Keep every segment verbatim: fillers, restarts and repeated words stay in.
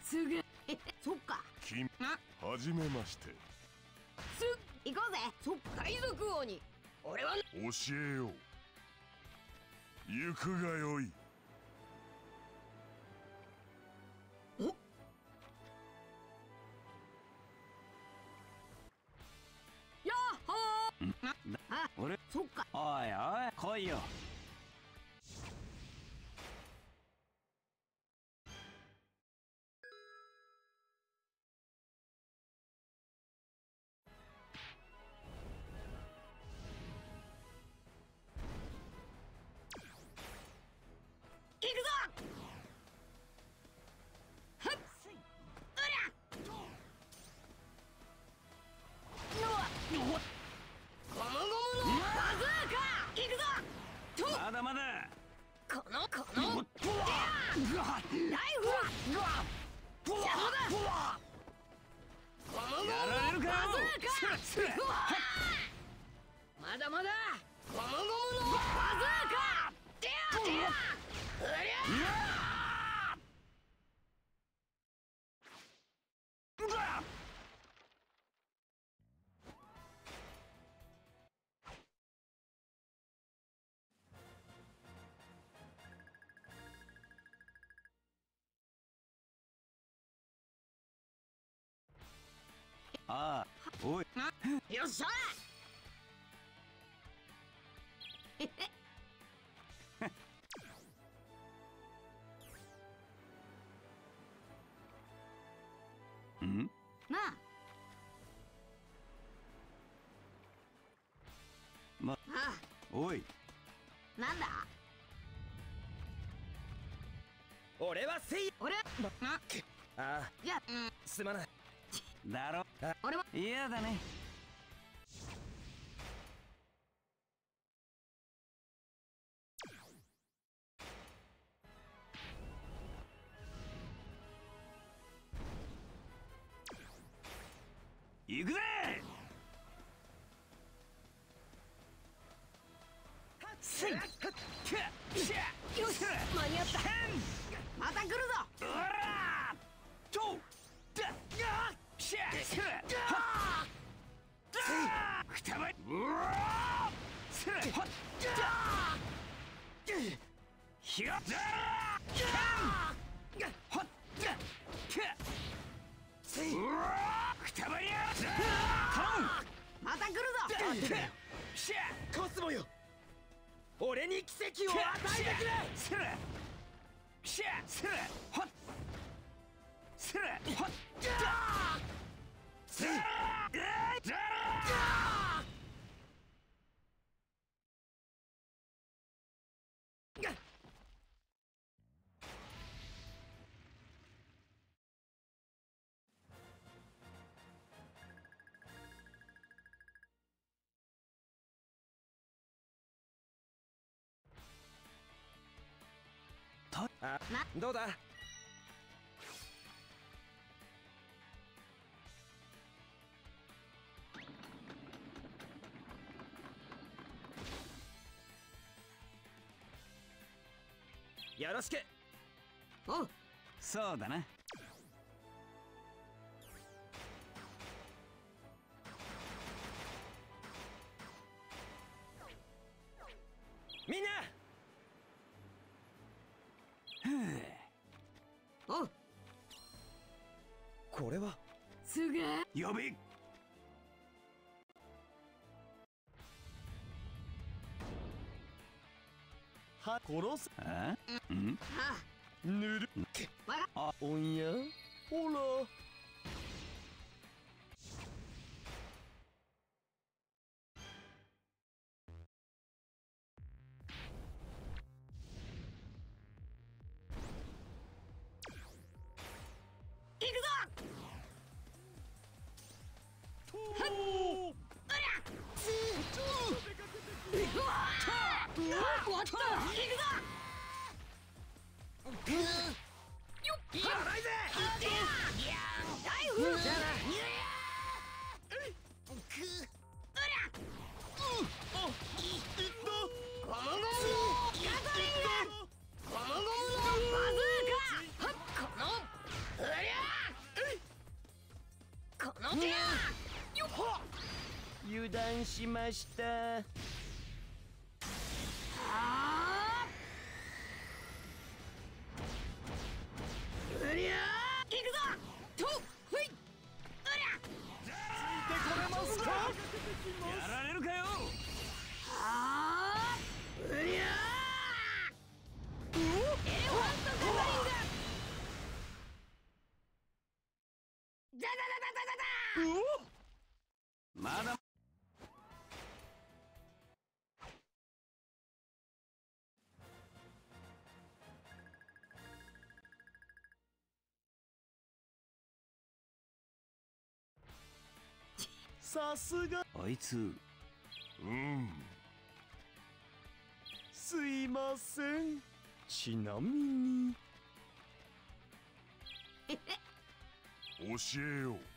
すぐそっか。 君はじめまして。 す行こうぜ。そっ海賊王に俺は教えよう。行くがよい。 おやっほー。あ俺そっか。おいおい来いよ。行くぞ。はっうりゃのわゴムゴムのバズーカ行くぞ。まだまだこのこのライフ邪魔だ。ゴムゴムのバズーカまだまだゴムゴムのバズーカでやでやうりゃああおいよっしゃんなあまあおいなんだ俺はせい俺ああいやすまないだろ俺は嫌だね。行くぜ。せいよし間に合った。また来るぞ。うらとだがしゃしゃはっくたばいうわせはっひやだはっせいうわくたばりやまた来るぞ。しゃコスモよ俺に奇跡を与えてくれ。せらしゃせらはっせらはっせらあどうだよろしく。おうそうだな。みんなおうこれはすげえ呼びは殺すあうんぬるあおんやほら行くぞ。はっうらつうわっ終わった。行くぞ。よっやばいぜ。ライフじゃあな。くうらおいったゴムゴムのガソリンゴムゴムのバズーカはっこのうりゃ油断しました。 あーうりゃー行くぞとふい、うりゃついてこれますか。やられるかよ。 あーうりゃーエレファントガトリングダダダダダダダ。 まださすがあいつ。 うん。 すいません。ちなみに教えよう。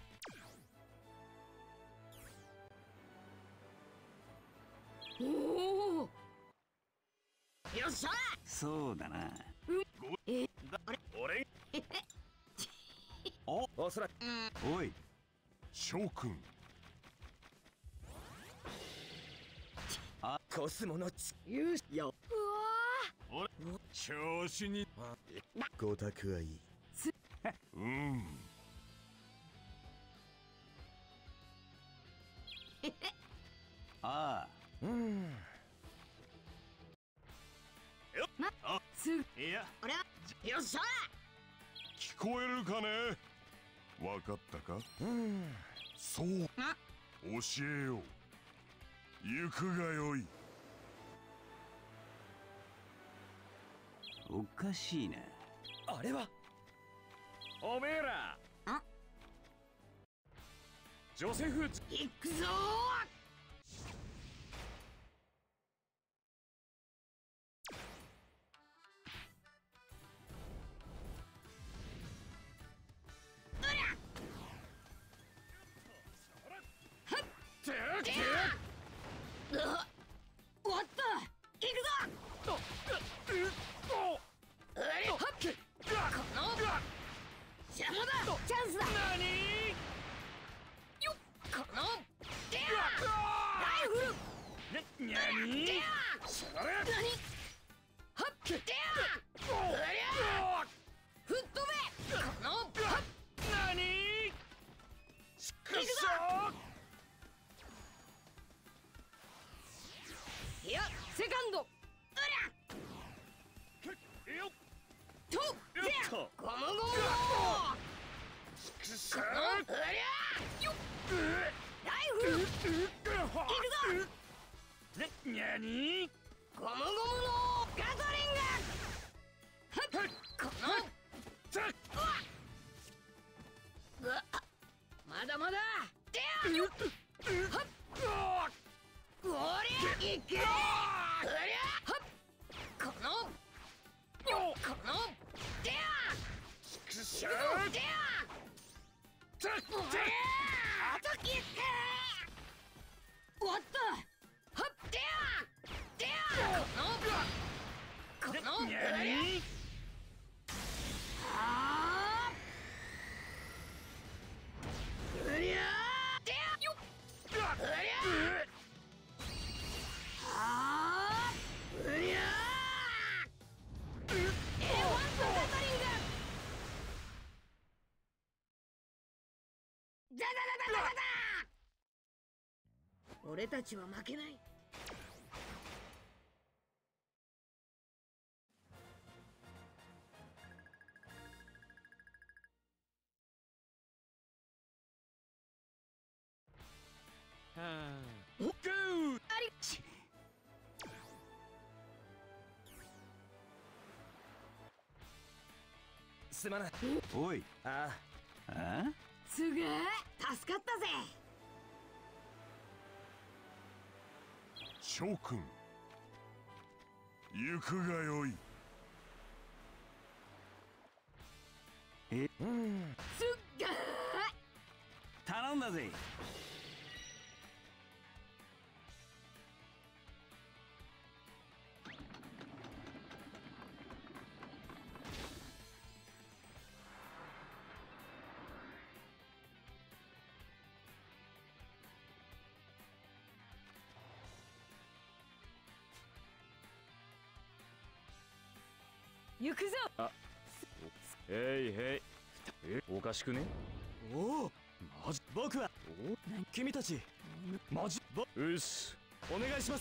おお、よっしゃ。 そうだな。 え、あれ俺おおそらくおい翔くん。 あコスモのちよしようわ俺調子に。 ごたくはいい。 うん。 ああうんよまあすいやあれよっしゃ。 聞こえるかね。わかったか。 うんそう教えよう。行くがよい。 おかしいな。あれはおめえらあジョセフ。 行くぞー。うわ終わった。行くぞ。うりはっこの邪魔だ。チャンスだ。 何よっこのデアライフルな何デアそれ何はっデアうりゃ吹っ飛べこのはっ何ちくしょいやセカンドうりゃよっとデアとゴムゴムのちくしょこのうりゃよっライフル行くぞ。 な何ゴムゴムのガトリングはっこのざっうわうわまだまだデアよっはっおりゃいけうりゃはっこのよっこのデアちくしょデアざっおりゃあときって終わったはっデアデアこのこのうりゃ何あーうりゃーでよっうりゃーあーうりゃーエレファントガトリングダダダダダダダ。俺たちは負けない。 はあ、ゴーありすまない。おいああすげえ助かったぜ。 翔くん。行くがよい。 えうんすっげえ頼んだぜ。 行くぞ。 あ、へいへい。え、おかしくね？ おお、マジ。僕は君たちマジ。 よし、 お願いします。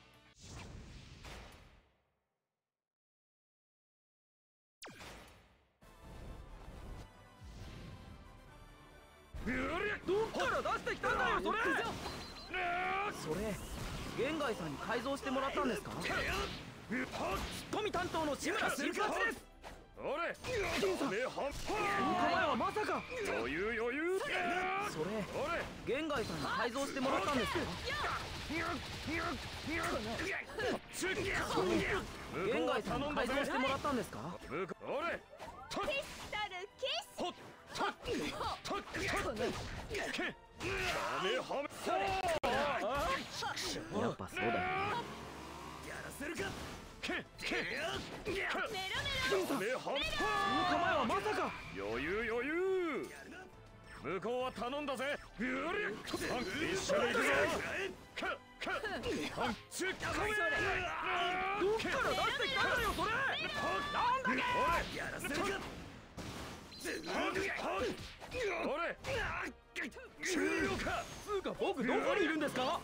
どっから出してきたんだよそれ。それ玄外さんに改造してもらったんですか？ツッコミ担当の志村新八です。 おれ、 金さん、お前はまさか。 余裕余裕。 それ玄外さんに改造してもらったんですか？玄外さんに改造してもらったんですか？ おれ、 ピストルキス。 ほっとっとっとっけはめはめ。 やっぱそうだよね。 やらせるか。 けけメロメロ。 はめはめ。 この構えはまさか。 余裕余裕。向こうは頼んだぜ。一緒に行くぞ。かかパンチッコメ。 どっから出してきたんだよそれ。なんだっけ。 やらせるか。 おれ、終了か。 つうか僕どこにいるんですか？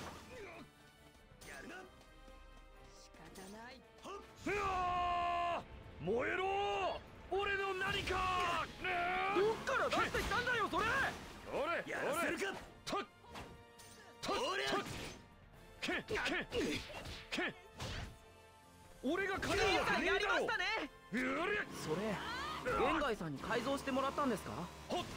仕方ない。 うわー、燃えろ俺の何か。 どっから出してきたんだよそれ。 おれ、 やらせるか。 とっとっとっけけけ。俺が金を兄さんやりましたね。 うりゃそれ玄外さんに改造してもらったんですか？ ほっ。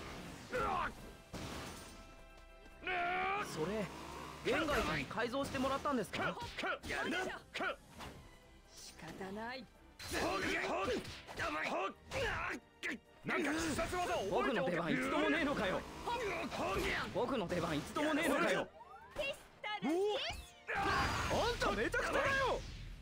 それ玄外さんに改造してもらったんですか？ やるな。 仕方ない。 なんか必殺技を僕の出番一度もねえのかよ。僕の出番一度もねえのかよ。 ピストルキス。 あんためちゃくちゃだよ。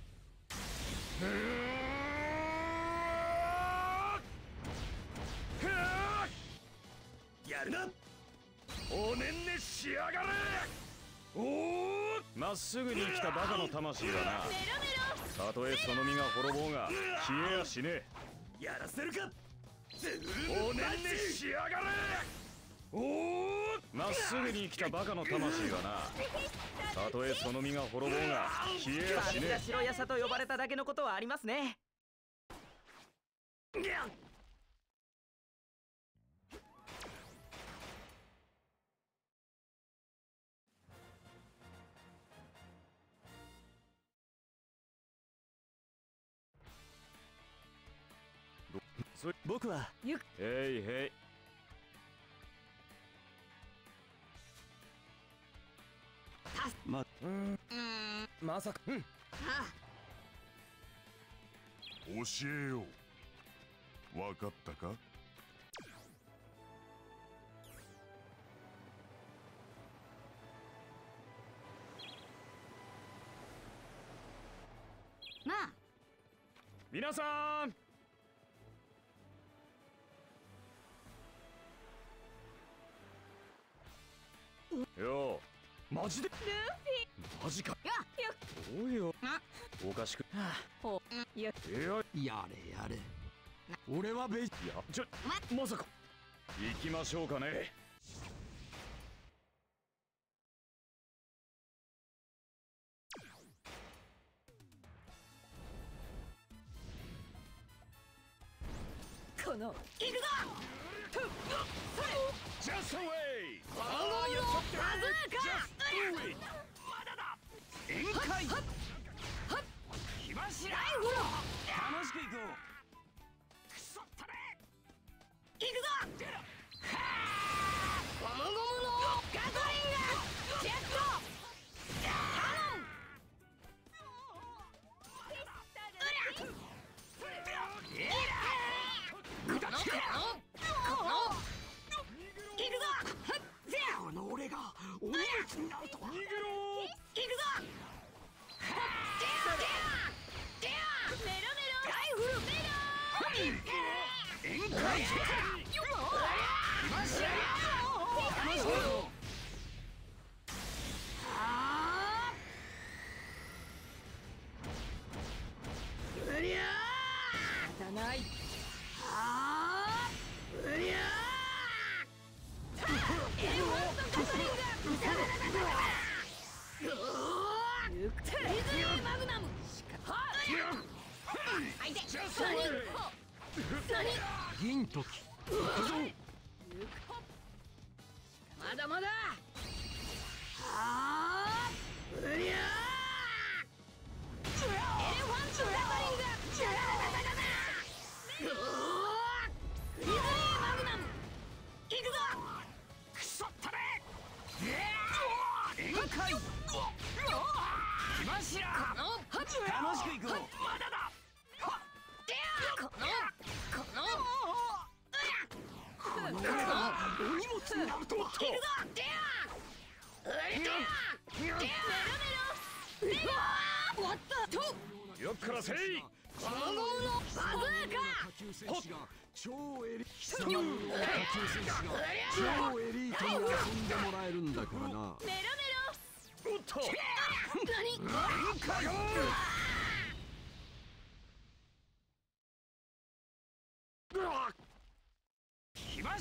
やるな。 おねんねしやがれ。おお、まっすぐに来たバカの魂はな、 メロメロ。 たとえその身が滅ぼうが消えやしねえ。 やらせるか。 おねんねしやがれ。おお、まっすぐに来たバカの魂はな、たとえその身が滅ぼうが消えやしね神が白夜叉と呼ばれただけのことはありますね。 僕は行く。 え。へいへい。 まうんまさか。うん。 教えよう。わかったか。 まあ。 皆さん、よう、マジでルフィ。 マジか。 やよ。 おいよ、おかしく。 ほう。よ。 えや、 やれやれ。俺はベイ。 いや、ちょ、まさか。行きましょうかね。 この。行くぞ。 Just away! バズーカ。 まだだ。宴会。火柱。 ライフル。 楽しくいこう。 くそったれ。 行くぞ。ゴムゴムのガソリンがジェットキャノン。ピストルキス。このこのこの行くぞ。 この俺が鬼滅になるとは。 逃げろ。 行くぞ。メロメロ。ライフル。メロ。 宴会。 マシャライフル。うりゃー。 銀時行くぞ。 まだまだ。はあ、うりゃー。エレファントガトリング。フリズリーマグナム。行くぞ。 くそったれ。宴会。火柱。 この楽しく行こう。まだだ。 このこのお荷物になるとは。 行くぞ。うりゃー。メロメロ。うわー。終わったと。 よっからせい。 ゴムゴムのバズーカ。 超エリートの下級選手が超エリートに遊んでもらえるんだからな。 メロメロ。 おっと。 何？ 火柱。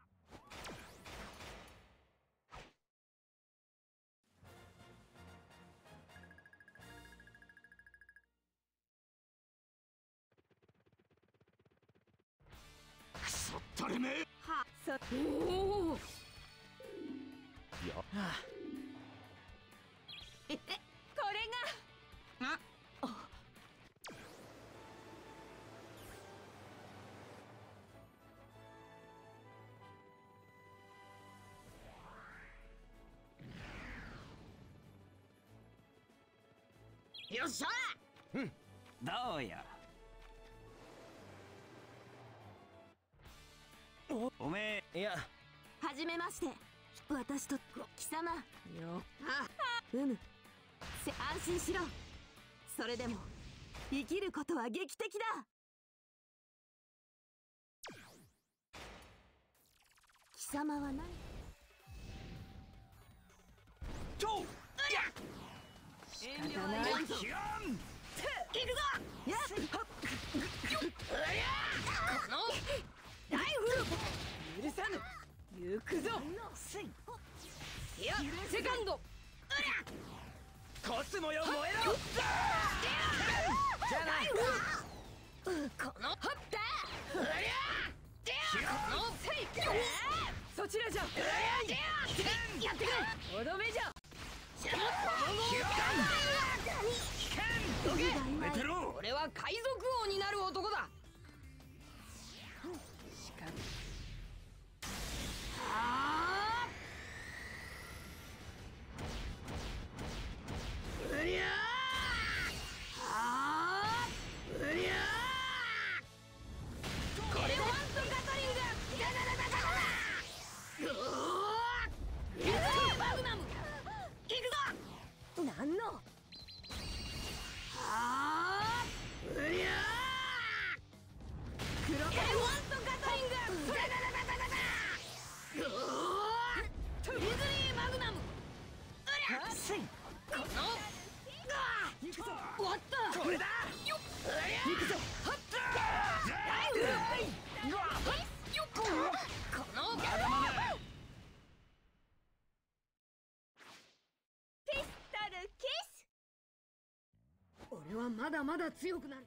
くそったれめ。 はそおお。 や。 これが。あ。よっしゃ。 どうや。お、おめえ。いや。 はじめまして。私と貴様。 よ。 あ、うむ。せ安心しろ。それでも生きることは劇的だ。貴様は何？ と。 仕方ない。 ヒャン。 行くぞ。 やっ。 このライフル。許さぬ。行くぞ。いや、セカンド。 コスモよ燃えろ。 じゃない。このハッター。このセイ。そちらじゃ。やってくれ。おどめじゃ。 寝てろ。 俺は海賊王になる男だ。しかし。ああ。うりゃー。ああ。うりゃー。これワントガトリング。ダダダダダダ。うおー。リズリーマグナム。行くぞ。なんの。ああ。うりゃー。黒エレファントガトリング。ダダダダダダ。うおー。リズリーマグナム。うりゃ。この。終わった。これだ。よっ。うりゃ。行くぞ。はっ。ライフル。よっ。この。 ピストルキス。 俺はまだまだ強くなる。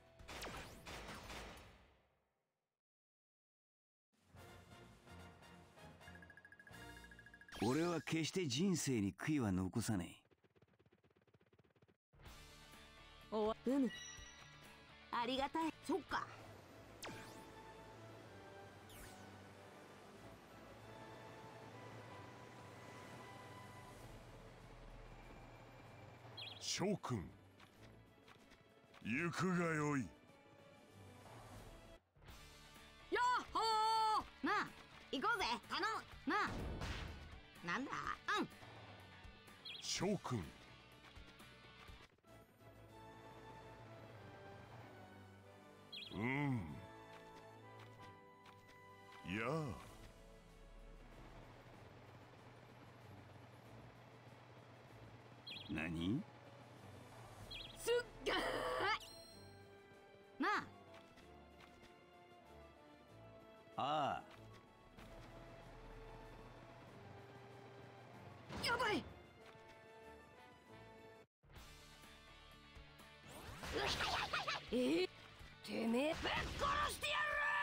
俺は決して人生に悔いは残さねおわうむ。ありがたい。 そっか。 え。諸君、行くがよい。 よっほー。なあ行こうぜ。頼むなあ。なんだ。うん。 諸君。うん。やあ。 何？ すっがーなあ。 ああ。 やばい。 えー、 てめめえぶっ殺してや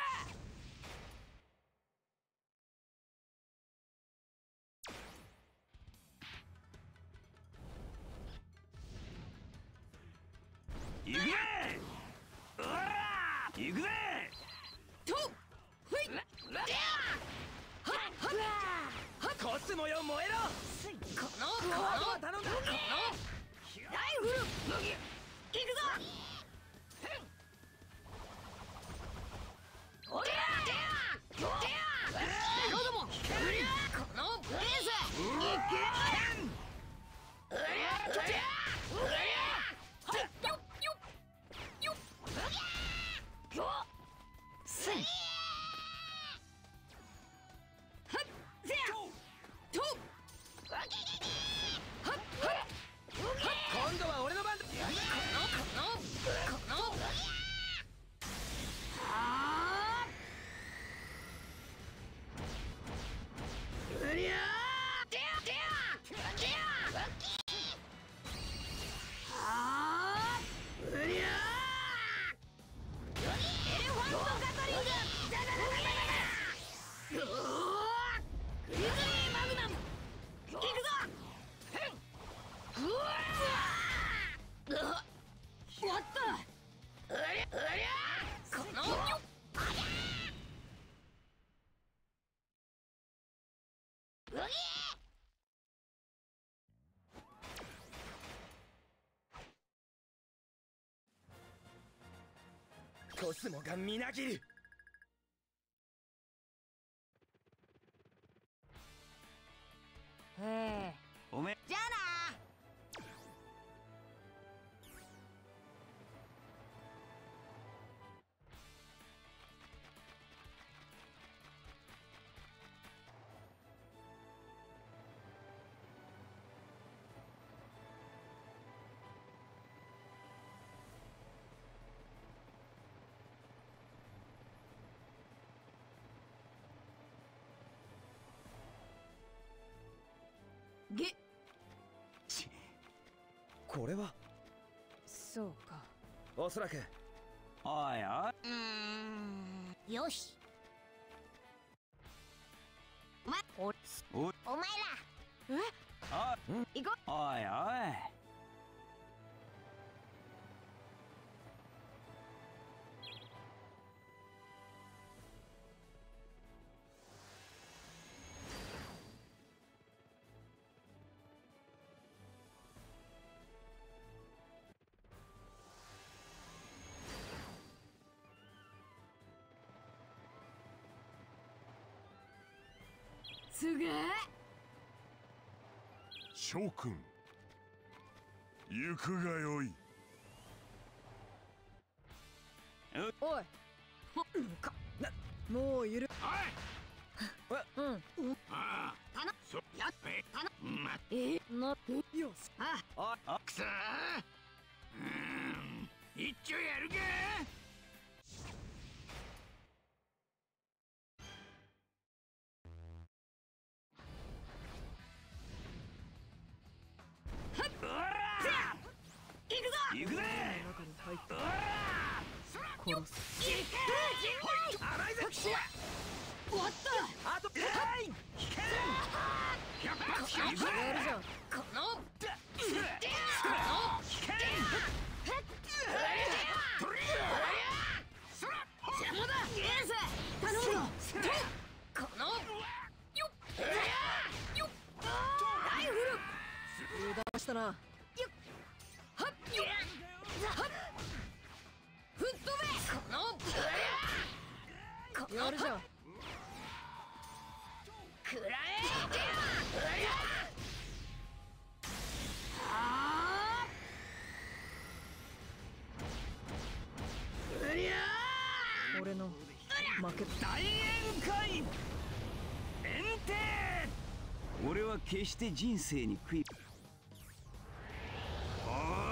る。行くぜ。おら行くぜ。 とふいはっはっコスモよ燃えろ。 このこの頼んだこのライフル行くぞ。おりゃーどもこのブレースいけうりゃうりゃうりゃよっよっよっよっせいはっせやとはっはっ今度は俺の番だ。 このこのこのあーうりゃーでやでやでやあーうりゃーエレファントガトリングダダダダダダダうわーグリズリーマグナム行くぞうわーうわ終わったうりゃうりゃこのよっうぎーコスモがみなぎる。 へえおめじゃあなげこれはそうかおそらく。 おいおいうーんよしまおおいお前らえおい行こおいおいすげえ諸君行くがよい。 おいほかなもうゆるうんあたのそやっべたのまえなよしあおいおくそーうーん一丁やるかおら行くぞ行くぜ中に入っおらよっいけ洗いざきしや終わったあとはい百発百中やるじゃんこのだこの邪魔だエース頼むぞこのよっよっライフル油断したな。 はっよっはっ吹っ飛べこのこのやるじゃん。 くらえあーうりゃ俺の負け。 大宴会炎帝俺は決して人生に悔いお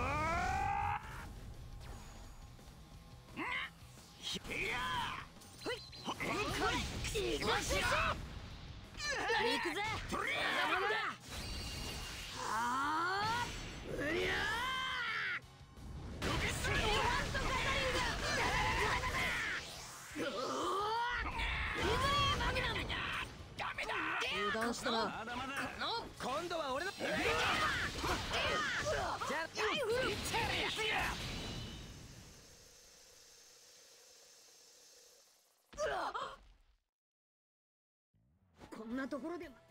ーひやはい宴会行くぜ行くぜとりあ邪魔だあーうりゃーえずエレファントガトリングなところでも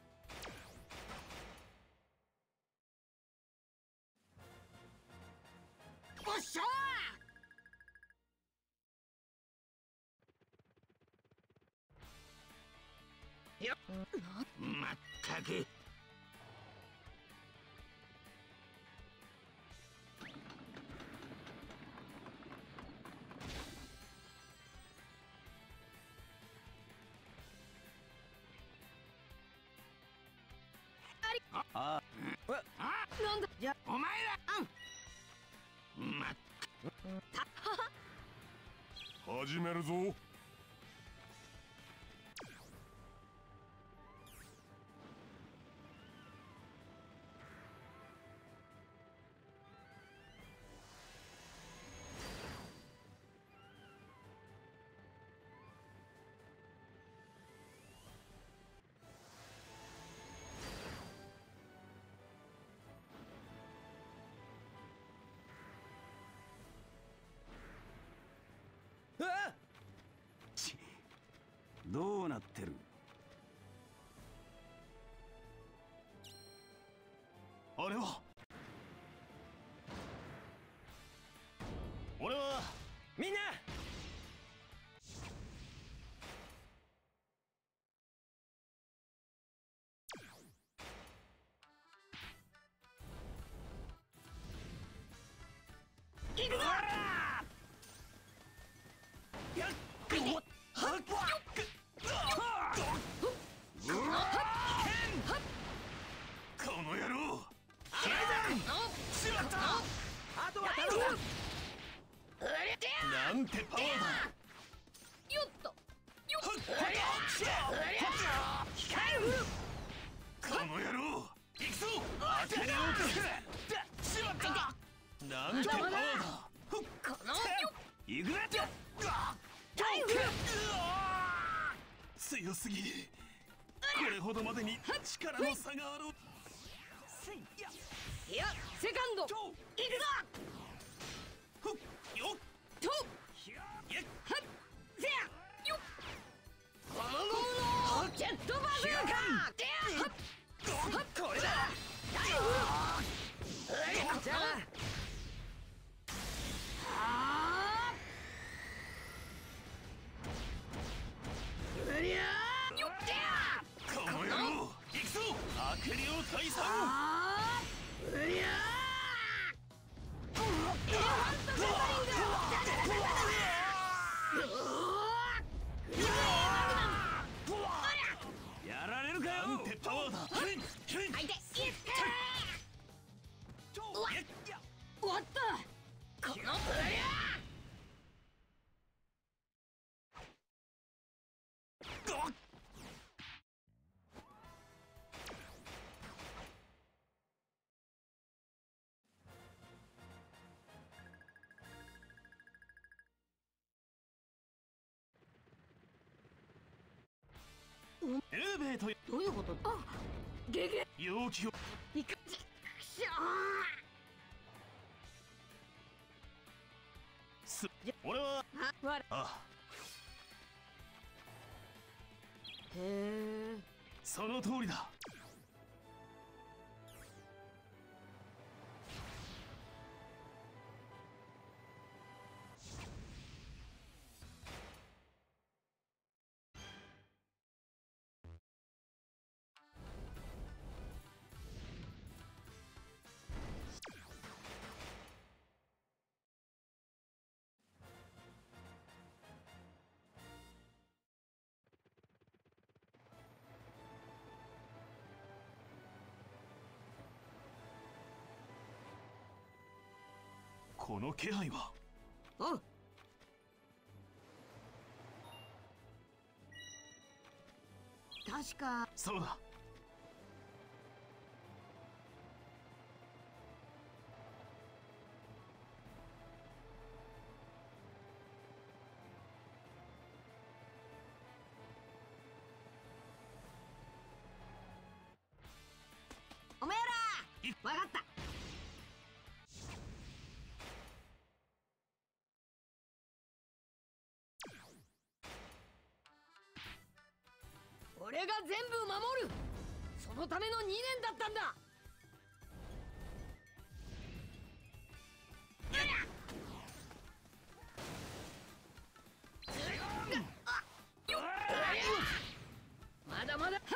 おっしゃーよっまったくあなんだじゃお前らま始めるぞ。 あちどうなってる。あれは俺はみんな行くぞこの野郎しまったあとは頼むなんてパワーだ。 よっとよっこの野郎行くぞ。当てに落とす。しまったなんてパワーだ。 この行くなってタイム強すぎる。これほどまでに力の差があろう。 いやセカンド行くぞふっよっとやっはっせやよっゴムゴムのジェットバズーカはっこれだタイムじゃあはーうりゃーよっけーこの野郎行くぞ。悪霊退散。 あーうりゃーエレファントガトリングやられるかよ。なんてパワーだ。 相手いったーうわ終わったこのうりゃエレベートどういうことあゲゲ容器をいかしゃす俺はーわあへえその通りだ。この気配は。 おう確かそうだ。 おめえらわかった俺は俺が全部守る。そのためのにねんだったんだ。まだまだ。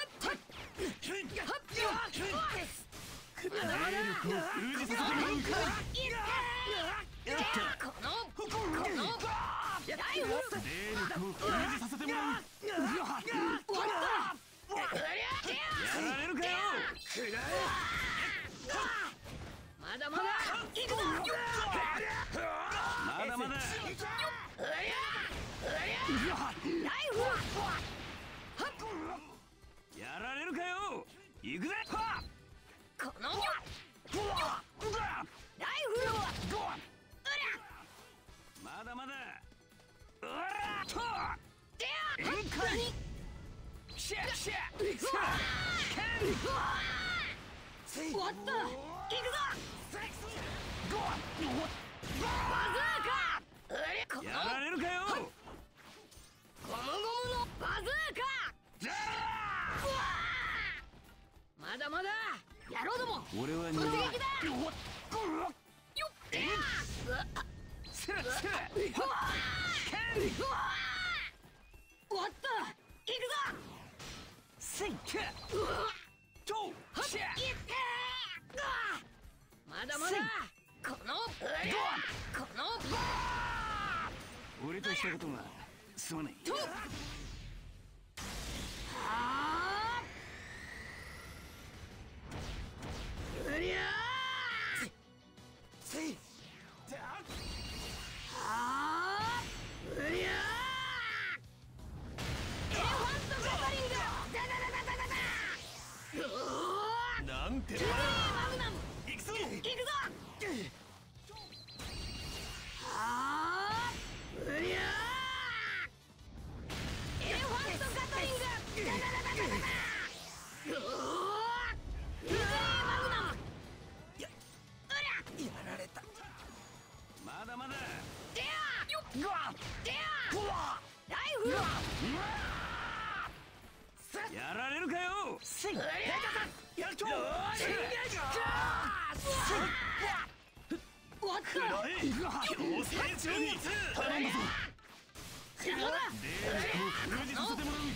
まだまだ。このこのライフ霊力を封じさせてもらう。やられるかよ。 まだまだ。行くぞ。 まだまだ。 ライフ。 やられるかよ。行くぜ。 このライフ。 まだまだ。うらと。 終わった。行くぞ。バズーカ。 やられるかよ。 ゴムゴムのバズーカ。まだまだ。野郎ども。 俺は突撃だ。よっ。終わった。行くぞ。せいけ。まだまだ。このこの俺としたことがすまない。 はあ。うりゃー。せい。はあ。うりゃー。エレファントガトリング。 なんてマグナム。 行くぞ。 行くぞ。はあ。うりゃー。エレファントガトリング。うりゃマグナム。やられた。 まだまだ。 でやよっ。でやライフ。 やられるかよ。 せい。やっと。終わった。 強制中に頼んだぞ。 邪魔だ。 霊力を封じさせてもらう。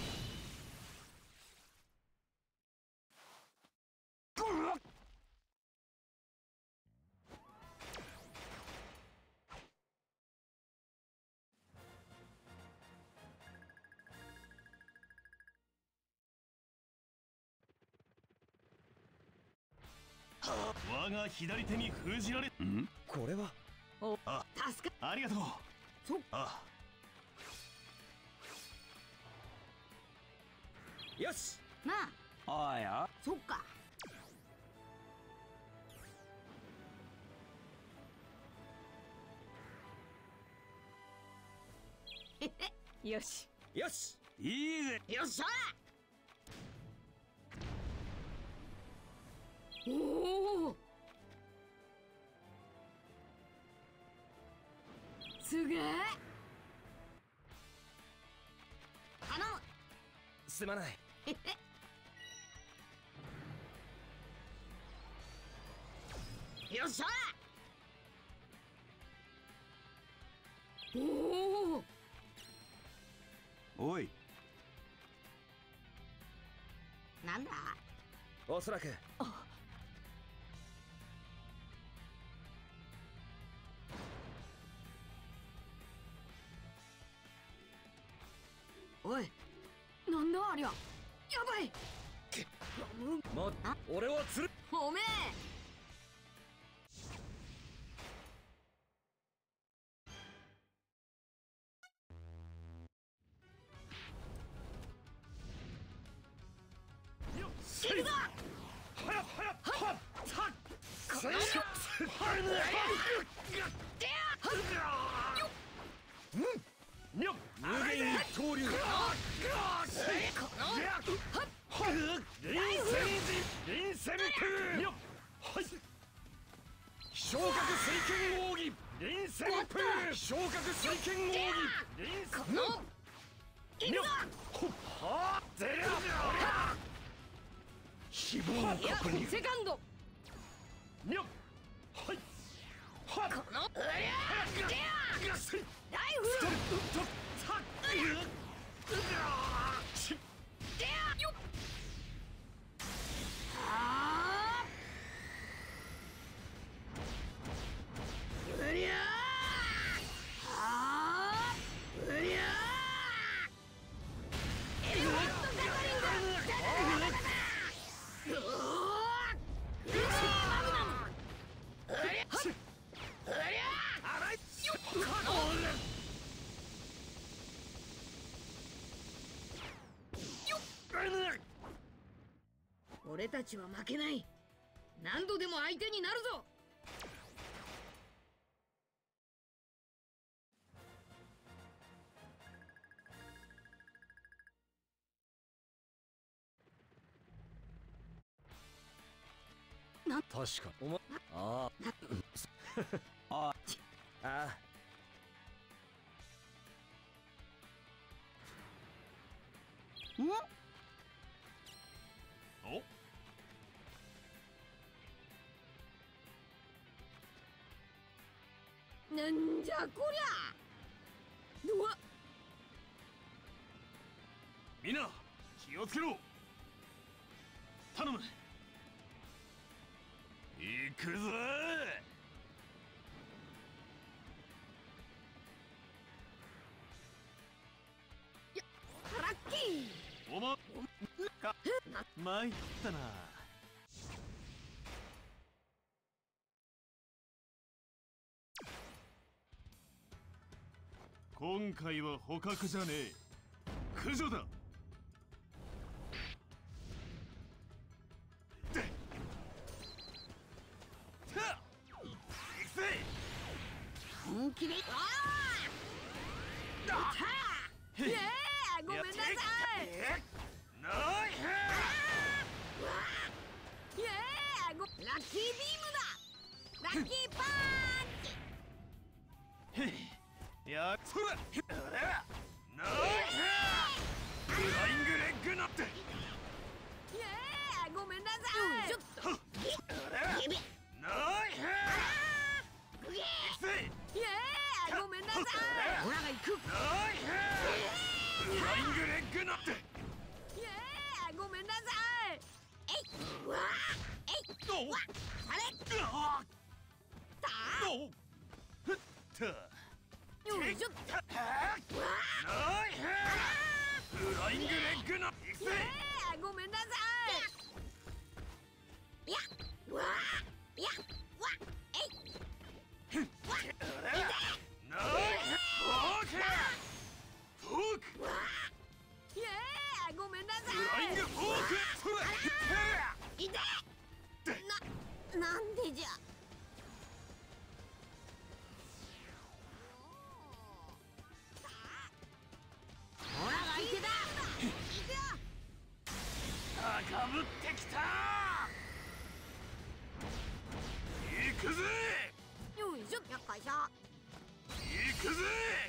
我が左手に封じられ。ん？ これはあ、 助か。 ありがとう。 そあ、 よし。 なあ。 あや。 そっか。へへ。よし。 よし。 いいぜ。 よっしゃ。おお。すげえ。頼む。 すまない。 へへ。よっしゃ。おお。 おい。 なんだ。 おそらくおい、なんだありゃ。やばい。 ま俺は釣る。 おめえ。行くぞ。 はやはやはっはっ。 このにょ無限一刀流。 この臨戦時臨戦風。にょはい昇格水剣奥義臨戦風。昇格水剣奥義臨この行くぞ。 はあゼレ死亡確認。 セカンド。 にょはいはこのうりゃーゲアライフ。ゲアよっ。はーうりゃーはーうりゃーエレファントガトリング。うおーフリーマグナム。うりゃうりゃあらよっこの俺たちは負けない。何度でも相手になるぞ。 確かおまああああおなんじゃこりゃ。うわっ。 みんな気をつけろ。頼む。行くぞ。 ラッキー。 おまか参ったな。今回は捕獲じゃねえ、駆除だ。 本気で。ああ。いやー、ごめんなさい。 ナイいやー、ごラッキービームだ。ラッキーパーンチ。 スやそらナイフフライングレッグナット。 いやー、ごめんなさい。ちょっとナイフいやー、ごめんなさい。オラが行く。 ナイフフライングレッグナット。 いやー、ごめんなさい。えい、わー、えい、わ、あれ、 あたおふったよいしょっと。 ナイフフライングレッグナット。 いやー、ごめんなさい。いや、わー、いや、わ、えい、わ、いて。 ナイフフォークフォークわー、いやー、ごめんなさい。 フライングフォークそらいて。な、なんでじゃ。ほらが相手だ。いくよ。 高ぶってきた。行くぜよいしょ、よっこいしょ。 行くぜ。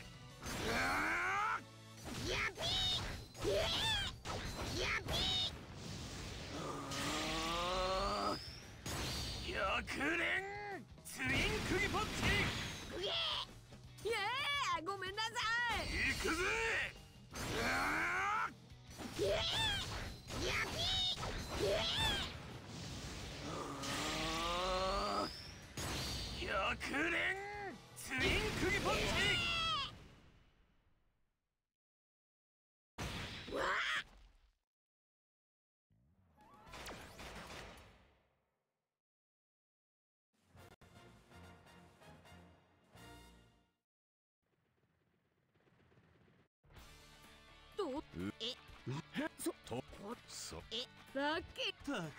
やっぴー。えー、やっぴー。 百連ツイン釘パッチ。 うげー。いやー、ごめんなさい。 行くぜ。 えー、やっぴー。えー。 百連ツイン釘パッチ。 わー。と、え、そ、 とそえ、ラッキたく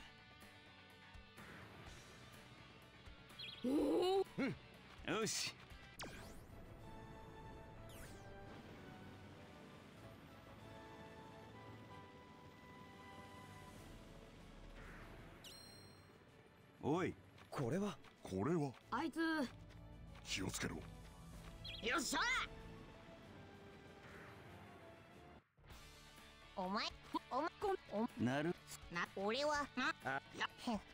ー。おお。 よし。おい、 これはこれはあいつ、 気をつけろ。 よっしゃ。 お前お前おなるな俺はなあやへん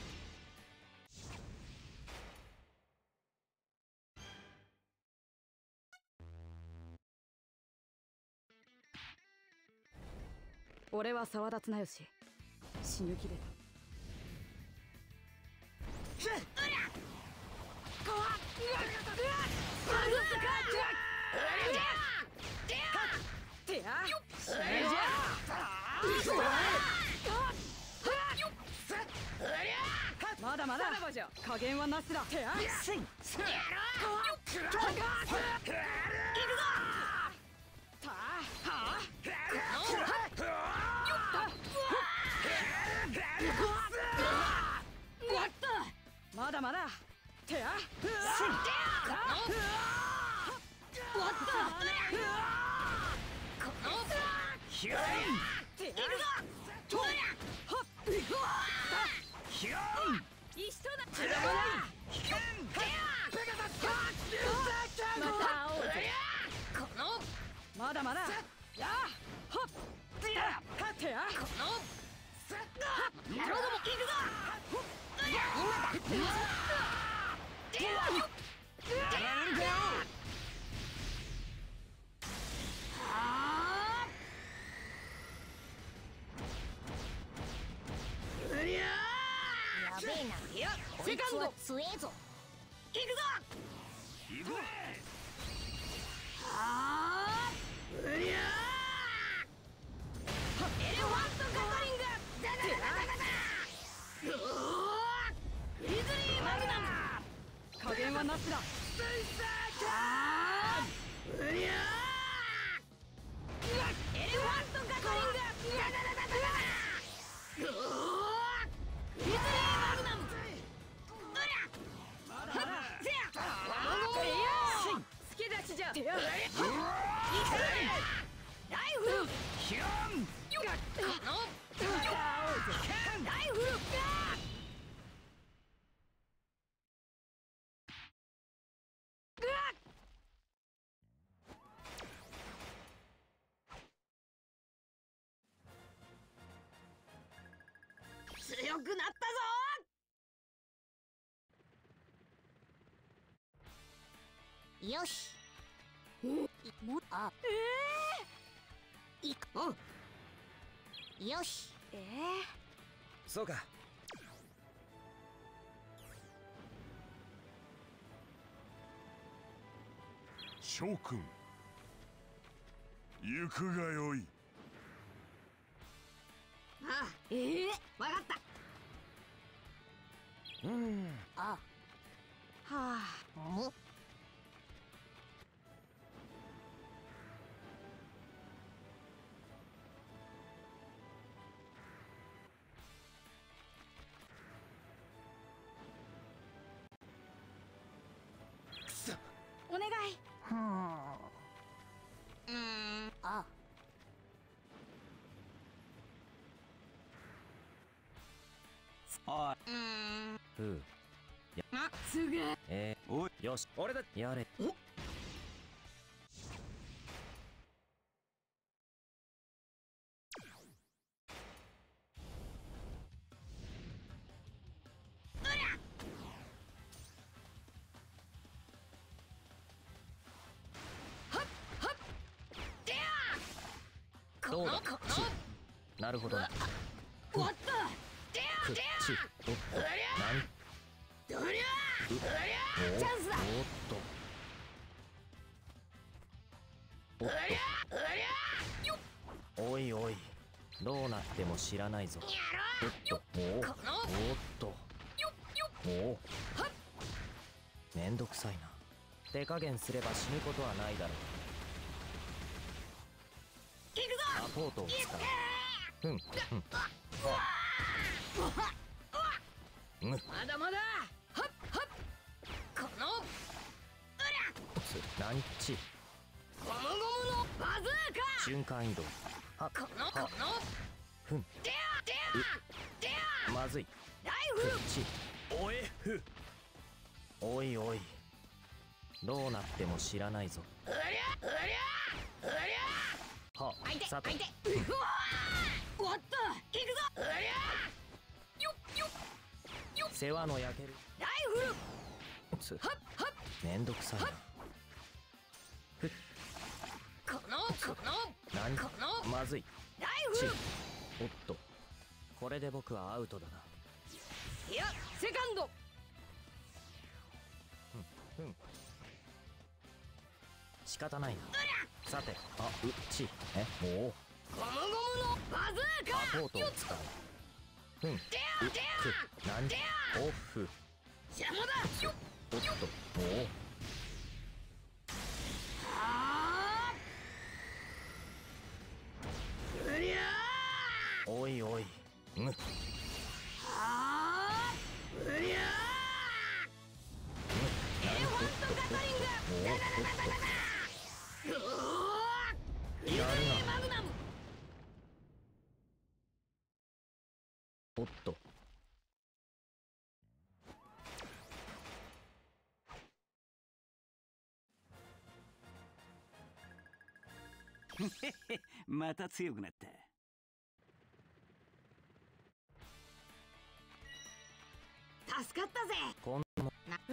俺は沢田綱吉、死ぬ気で。まだまだ加減はなしだ。てやせいせいやろうくらが行くぞたはまだまだてやまだまだやほってやてやこの野郎ども行くぞ今だやられるかよやべえなこいつは強えぞ行くぞ行くぜあーうりゃーエレファントガトリングダダダダダダうおーリズリーマグナム加減はなしだ。 あーうりゃーエレファントガトリングダダダダダダうおーリズリーマグナムうりゃはっせやおー好きだしじゃ。てやライフルヒュンよっこのライフル強くなったぞよしもあええいくおよしええそうか諸君行くがよい。 あええわかったうんあはあむお願い。 ふんうんあおいうんふうなすぐえおいー、よし俺だやれおどうだこのこのちなるほどな終わったでくちおっと何どりゃおチャンスだおっとおっとおいおいどうなっても知らないぞおっとおおおっとおおめんどくさいな手加減すれば死ぬことはないだろうサポートを使うふんふんうんまだまだはっはっこのつ何ちゴムゴムのバズーカ瞬間移動はっこのこのふんでやでやでやまずいライフルちおえふおいおいどうなっても知らないぞうりゃうりゃうりゃは相手さて相手うわーおっと行くぞうりゃーよっよっよっ世話の焼けるライフルつはっはっめんどくさいな。ふっこのこの何このまずい。 ライフちルおっとこれで僕はアウトだな。 いやセカンドうん仕方ないな。さてあうちえおおゴムゴムのバズーカアポートを使う。うんうっくなんオフ邪魔だよっおっとおはーうりゃおおいおいうんーはーうりゃーエレファントガトリングおおダダダダダダダうおーやるな。 マグナムおっとまた強くなった。 助かったぜこんなもなえ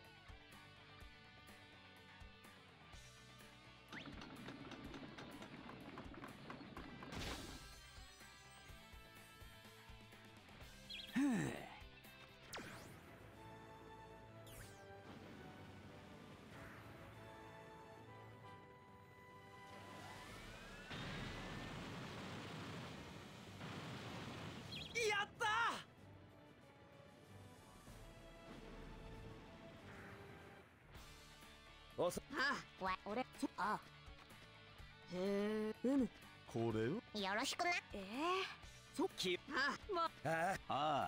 やったおそあわ俺あへえうむこれをよろしくなええそっきあまあああ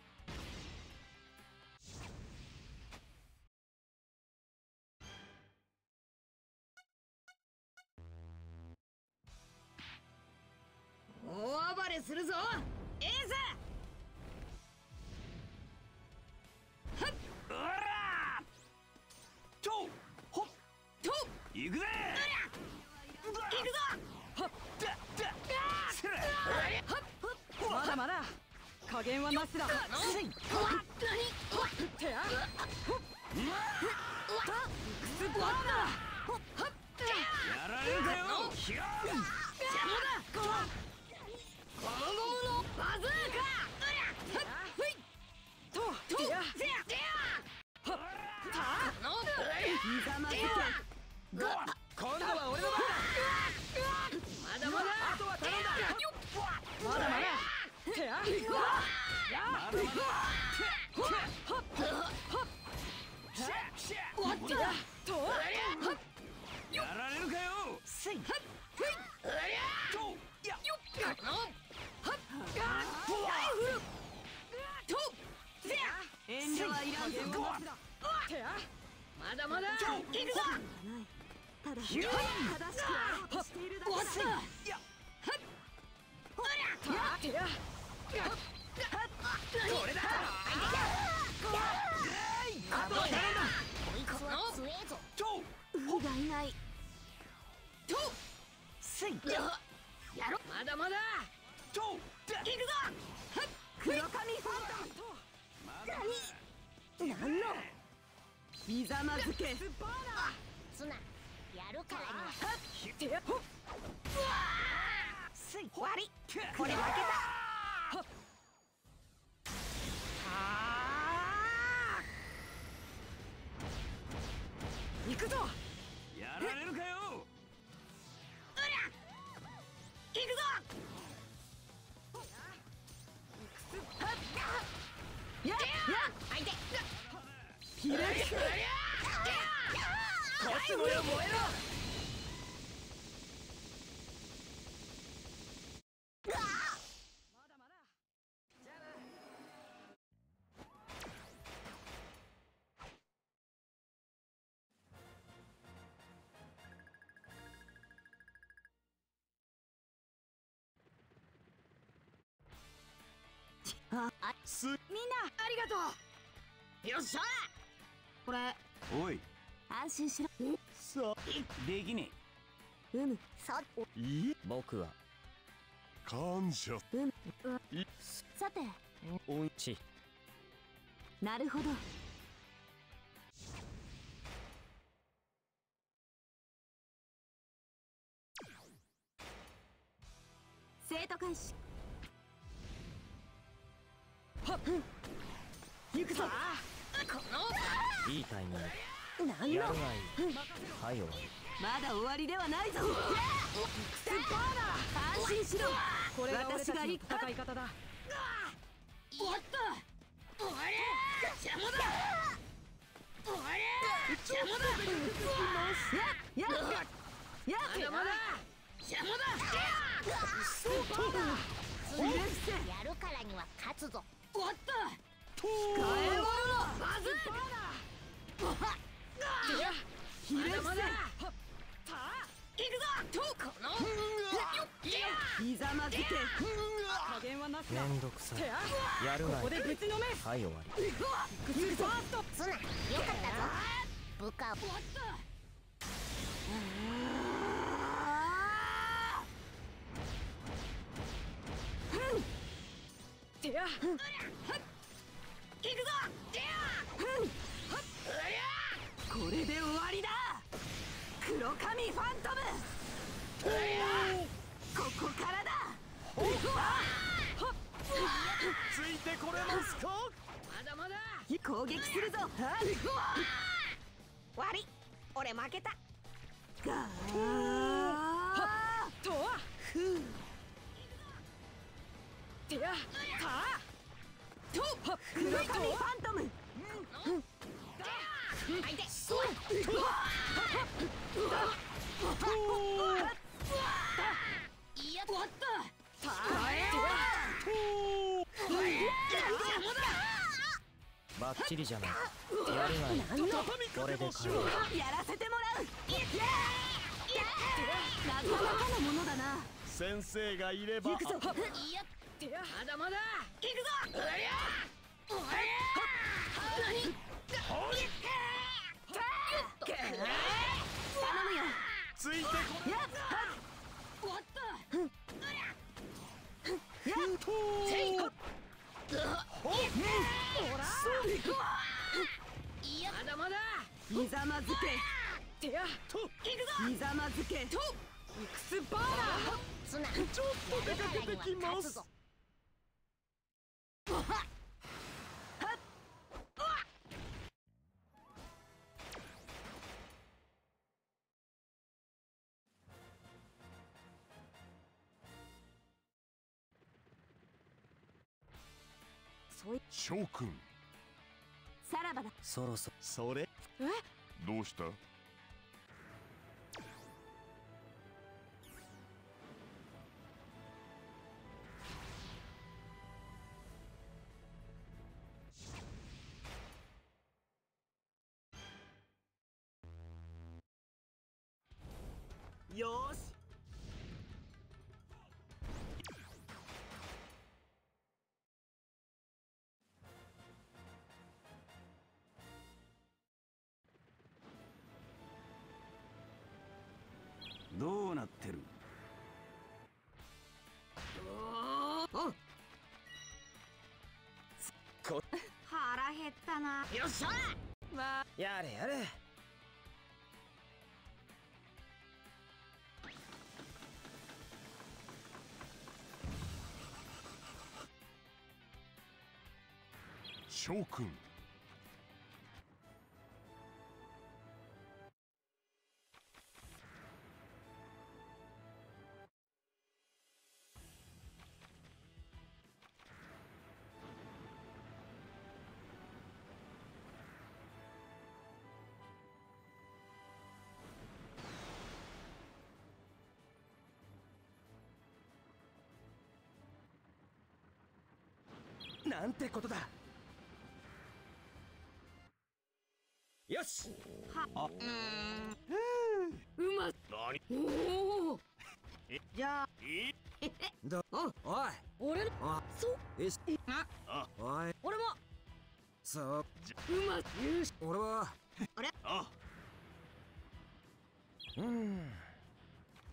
大暴れするぞエースうらとほっと行くぜ行くぞだだせらまだまだ加減はなしだな何てやすごいなやられるかよひゃ邪魔だゴムゴムのバズーカふいととてやせやせやたのいざまずけご今度は俺の番だまだまだあとは頼んだまだまだてやまだまだシャシャおっとてやとやられるかよせいとやのライフルとせや遠慮はいらんぞてやまだまだ行くぞただひゅー正しくやろうとしているだけだおっとやてやこれだあとは頼んだこいつは強えぞとうがいないとせいやろまだまだとだ行くぞ黒髪ファンまだトムなんのいざまずけツナやるからにてやせい終わりこれ負けた行くぞやられるかよ行くぞやや相手ひれこっちもよ燃えろまだまだじゃあなあすみんなありがとうよっしゃこれおい安心しろさできねうむ。さい僕は感謝。 さて、 おいち。 なるほど。生徒開始。 はっ行くぞ。 いいタイミング。 なんだ。 やるがいい。はい終わり。 まだ終わりではないぞ。スパーだ。安心しろ。 これが俺たちの私がい戦い方だ。 おっと。おりゃ邪魔だ。おりゃ邪魔だ。ややや邪魔だ。邪魔だ。スパーだ。やるからには勝つぞ。おっと。使えろ。まずい。ひれ伏せ。行くぞ。とこの。ひざまずけ。 加減はなしだ。 めんどくさい。 てややるがいい。 ここでぶちのめ。 はい終わり。 行くぞ。 ツナ、よかったぞ。部下。おっと。 てや。 行くぞ。これで終わりだ。黒髪ファントム。ここからだ。 ついてこれますか。 まだまだ。 攻撃するぞ。悪い、俺負けた。ガーとは。てや。た。と。 黒髪ファントム。相手。いや、おっと。 バッチリじゃない。やるがいい。これで勝る。 やらせてもらう。なかなかのものだな。 先生がいれば。 行くぞ。 てや。まだまだ。 行くぞ。おりゃ。おりゃ。何。頼むよ。 ついてこやっ。おっと。やっ。せい。 まだまだ。 ひざまずてや。 け。ひざまずけ。 イクスバーだ。 ツナ。 ちょっと出かけてきます。 諸君、 さらばだ。 そろそろ。 それ。 どうした。 よーし。 どうなってる。 腹減ったな。 よっしゃ。まあ。 やれやれ。 諸君、 なんてことだ。よし。 は。 うま。 何。 おお。 じゃあ。 どおい俺の。 あそうよしあおい俺も。 そううま。よし。 俺はあ。 うん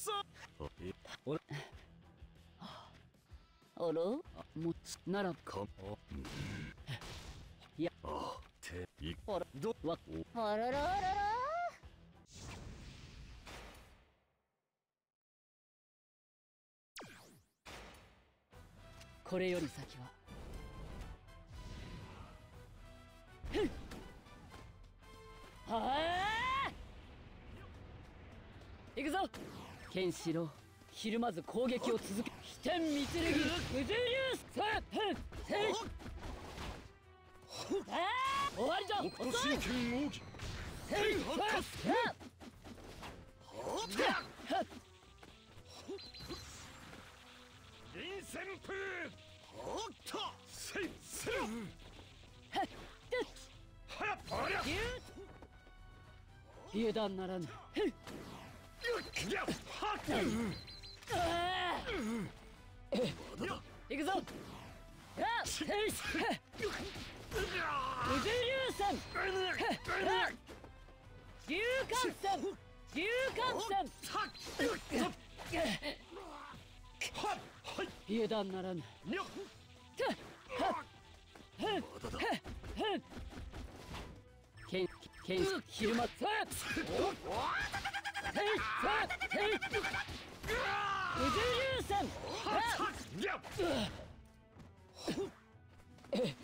さ俺あらもつならかいやあていあらどわあららあららこれより先はふっはあ行くぞケンシロウひるまず攻撃を続け飛天三剣宇宙流さあふっせいああ終わりじゃ北斗神拳奥義せいはっはっ臨戦風おっとせいせいはっはやっぱりゃ油断ならぬふっやっはっああ行くぞやっせい宇宙流線龍貫線龍貫線油断ならぬにょけんけん昼間さ宇宙流線やっ宇宙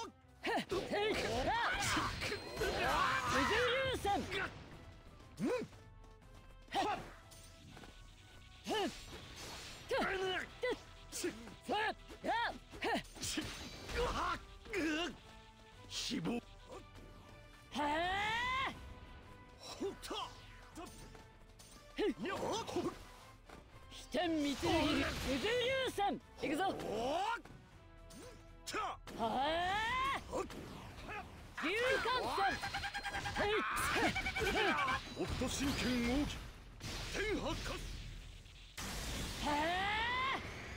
流線希望はあほったにょ飛天三剣宇宙流線行くぞおったはあ龍貫線北斗神拳奥義天破かはあ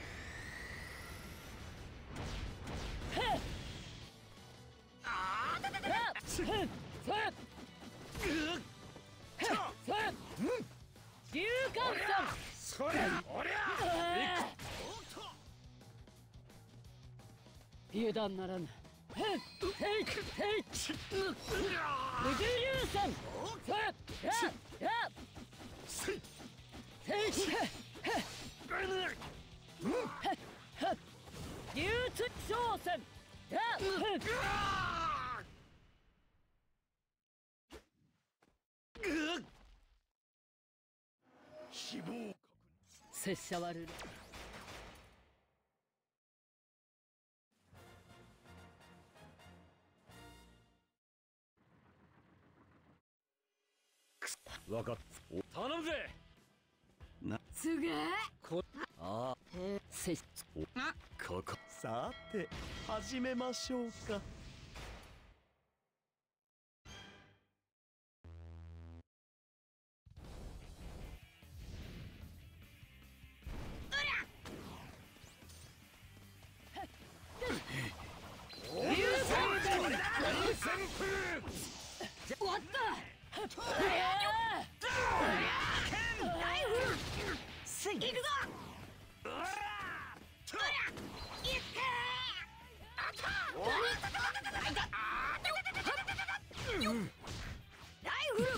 龍貫線そりゃおりゃ油断ならぬ宇宙流線流通商戦希望拙者はるわかっ頼むぜすげえこああせっここさて始めましょうか。 終わったライフル行くぞうらうらいってあった何ライフル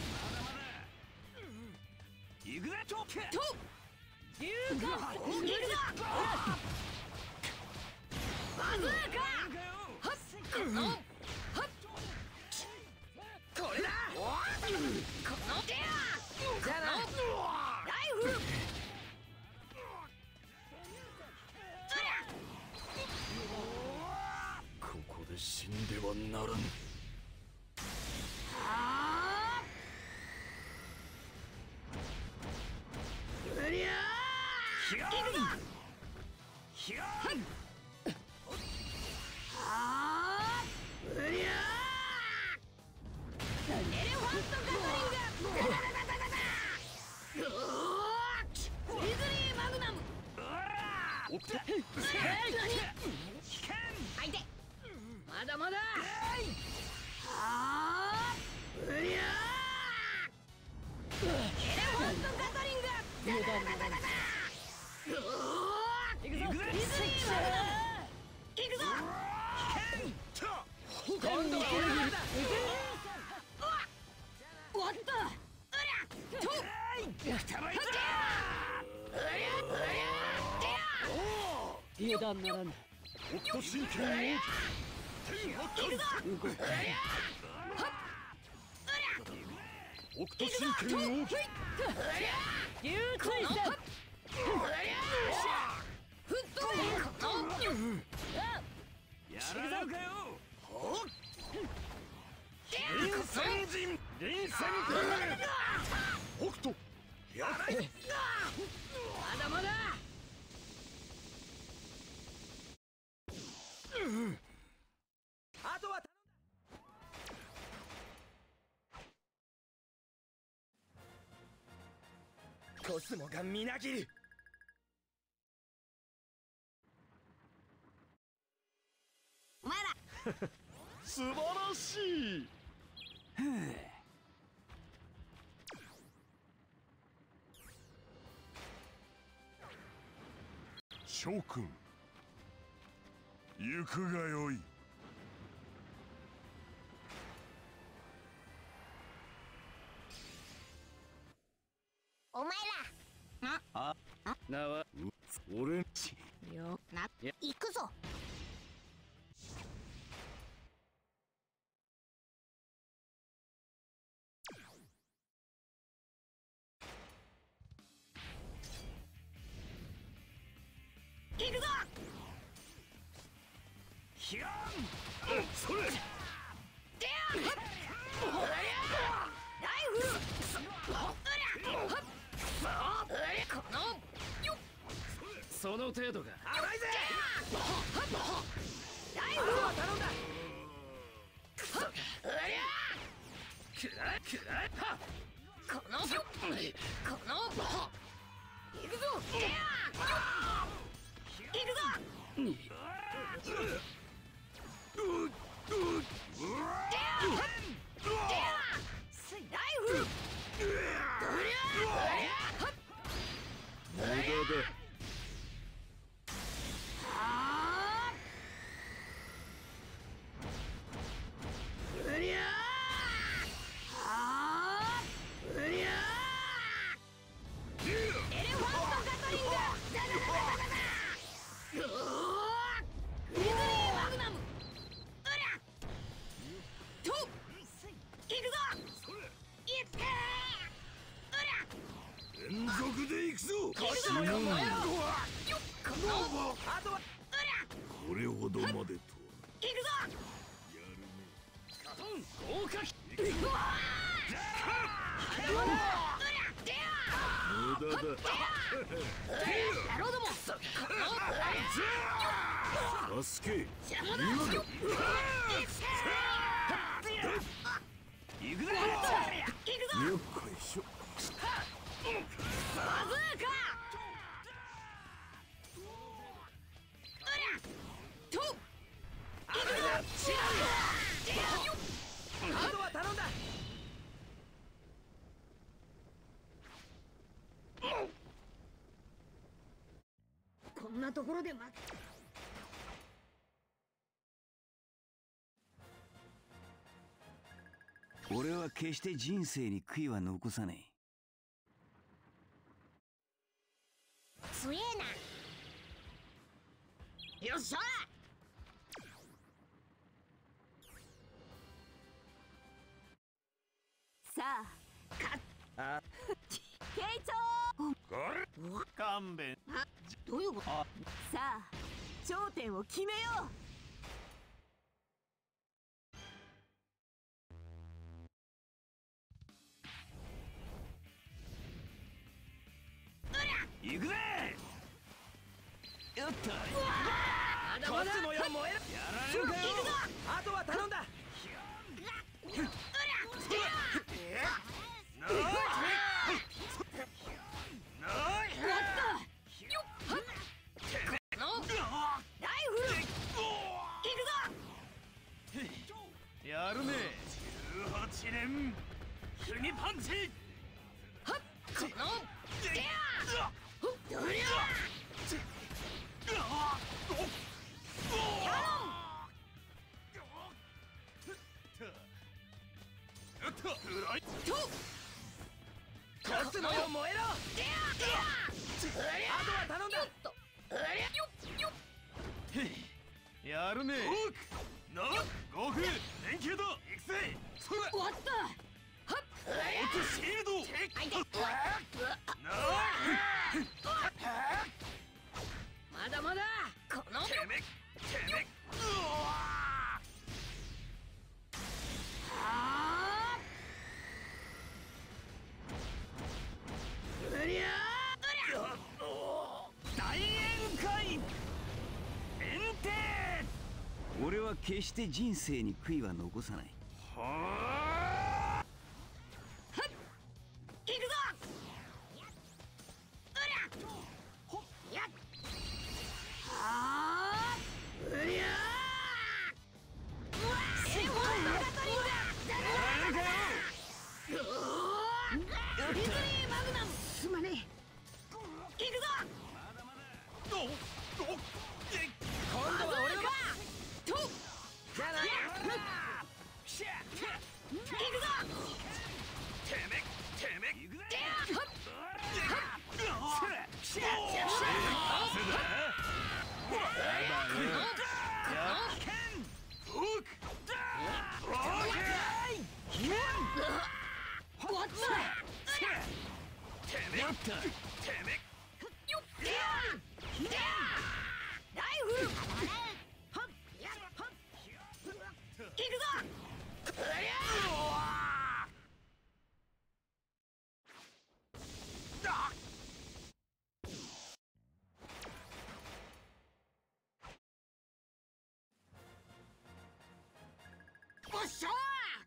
行くぜとと龍貫行くぞバズーカはっのはっこれだこの手やじゃあなライフルここで死んではならぬあーうりゃー行くぞひゃあーうりゃーエレファントガトリングうおーディズニーマグナムおっと相手まだまだあーうりゃーエレファントガトリング油断ならぬ。行くぞ。ディズニーマグナム。行くぞ。今度は俺だ。終わった。うりゃと油断ならぬ。 北斗神拳を北斗神拳を流水戦。フットやらぬかよ。臨戦陣臨戦北斗やれ。 まだまだ。あとは頼んだ。コスモがみなぎる。 お前ら素晴らしい。 諸君行くがよい。 お前ら名は俺よな行くぞ。行くぞ。 ヒャンそれライフル。 その程度か。 甘いぜ。ライフルは頼んだ。 くらえくらえはこのこの行くぞ。行くぞ。ライフル。 無駄だ。 うりゃあうりゃエレファントガトリング。ディズニーマグナム。うりゃと行くぞ。いってうりゃ連続で行くぞ。 行くぞ。燃えろ。このあとはこれほどまでとは。 行くぞ。 カトン合格。 無駄だ。 野郎ども。 助け邪魔だ。 今だ。 行くぜ。 行くぞ。 よっこいしょ。 バズーカ。うりゃと行くぞ。あとは頼んだ。こんなところで負け。 俺は決して人生に悔いは残さない。 強えな。よっしゃ。 さあかあ慶長。 勘弁。 どういうこと。 さあ頂点を決めよう。 行くぜ。よっとまだまだ。コスモよ燃えろ。 やられるかよ。 あとは頼んだ。 やるね。じゅうはちねん国パンチ。 はっこのやるね。なごふん連携だ。行くぜ。それ終わったはっオートシールド。なまだまだこのてめてめうりゃ大宴会炎帝。 俺は決して人生に悔いは残さない。 はあ行くぞうりゃほっやっはあうりゃうわっシフォンのガトリングディズニーマグナムすまねえ行くぞおお今度は俺がとじゃあなしゃ行くぞてめてめでやはっしゃしゃ終わったてめてめよっでやでやライフルはっやっはっ行くぞうりゃおっしゃ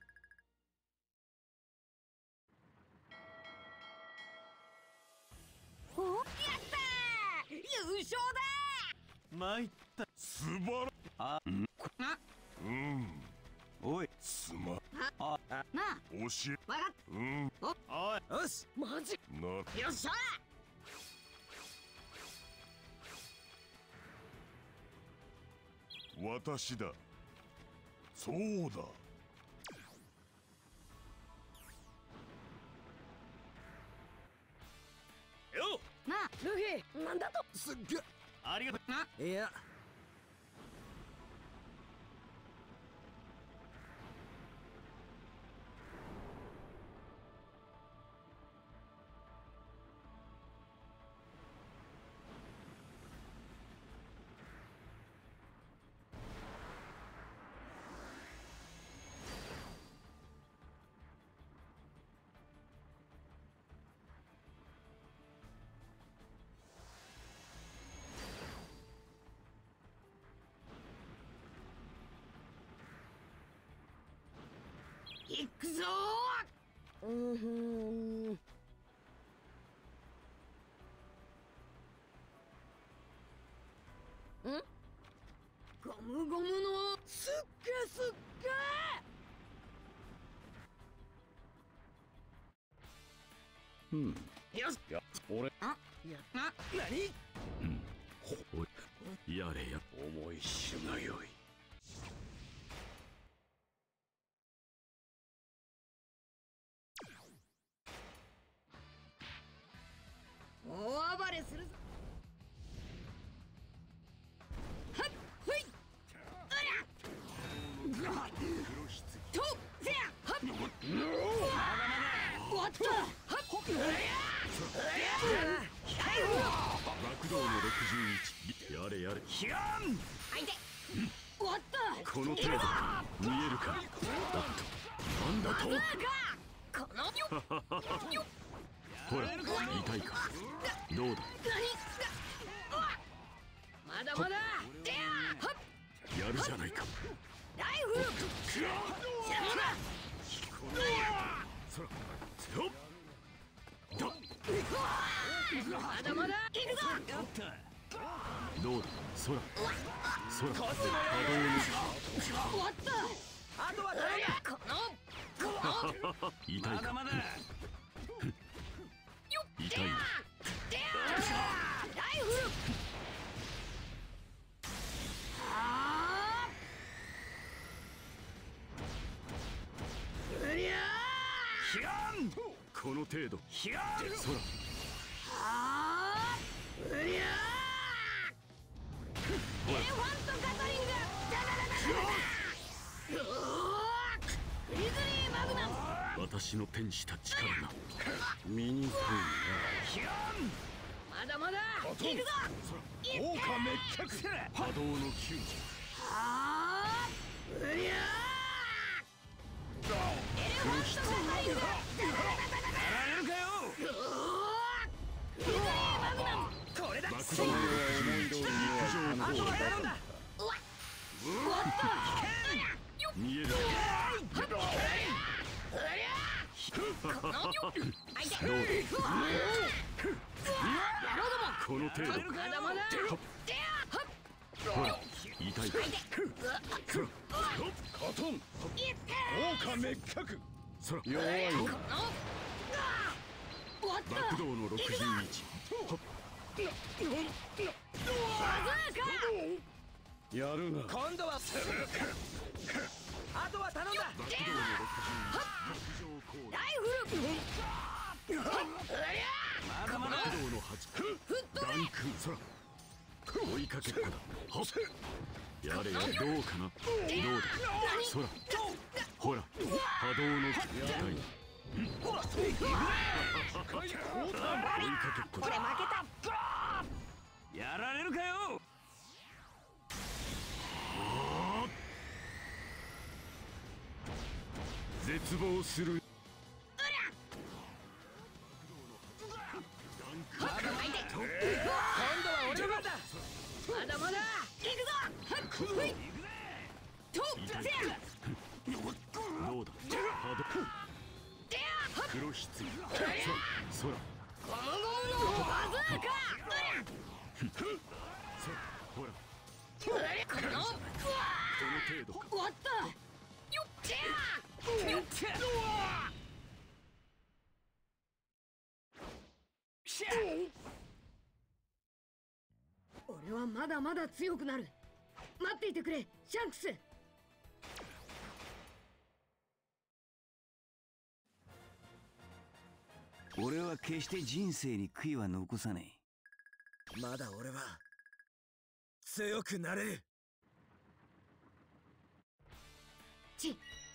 ーおやったー優勝だ参った素晴らあんうんおいすまあなあ教えわかっうんおいよしマジなよっしゃ私だそうだよなあルフィなんだとすっげありがとうないや行くぞーうんふんんゴムゴムのすっげすっげうんよしいや俺あやな何ほいやれや思い知るがよい大暴れするぞはっほいうりゃとせやはっ終わったはっうりゃうりゃ学童のろくじゅういちやれやれひゃんはいで終わったこの程度見えるかおっとなんだとバカこのよほら痛いかどうだまだまだでやはっやるじゃないかライフル知らんなそらよっまだまだ行くぞどうだそらそら波動終わったあとは誰やこのこのに痛いかまだ痛いなでやライフルはあうりゃひゃんこの程度ひゃんそらはあうりゃエレファントガトリングだ私の天使た力が身につまだまだ行くぞ。 豪華滅却波動の球児あーうりゃーエレファントガトリング。 やられるかよ。 ディズニーマグナム。 これだ。 爆弾の思い通りにあとは頼んだ。 逃げるこの程度まだまだほら痛いカトン豪華滅却そら弱い爆動のろくじゅういちやるな。 今度はあとは頼んだ。 爆動のろくじゅういちライフル。 まだまだ爆動のはちダンクそら追いかけっこだはっやれやれどうかなどうだそらほら波動の痛い追いかけっこだやられるかよ。 絶望する今度は俺の番だ。 まだまだ行くぞ。ふいとせやどうだ波動黒ひつぎそらゴムゴムのバズーカ。 そらほらこのその程度か終わったよっちゃよっちゃ俺はまだまだ強くなる。待っていてくれシャンクス。 俺は決して人生に悔いは残さない。 まだ俺は強くなれる。 ち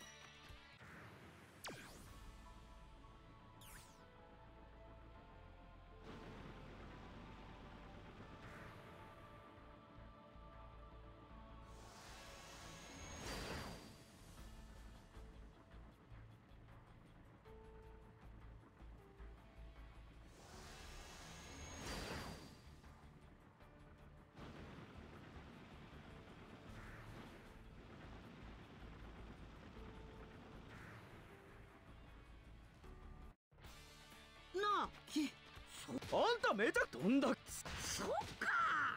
なあひあんためちゃ飛んだ。 そっか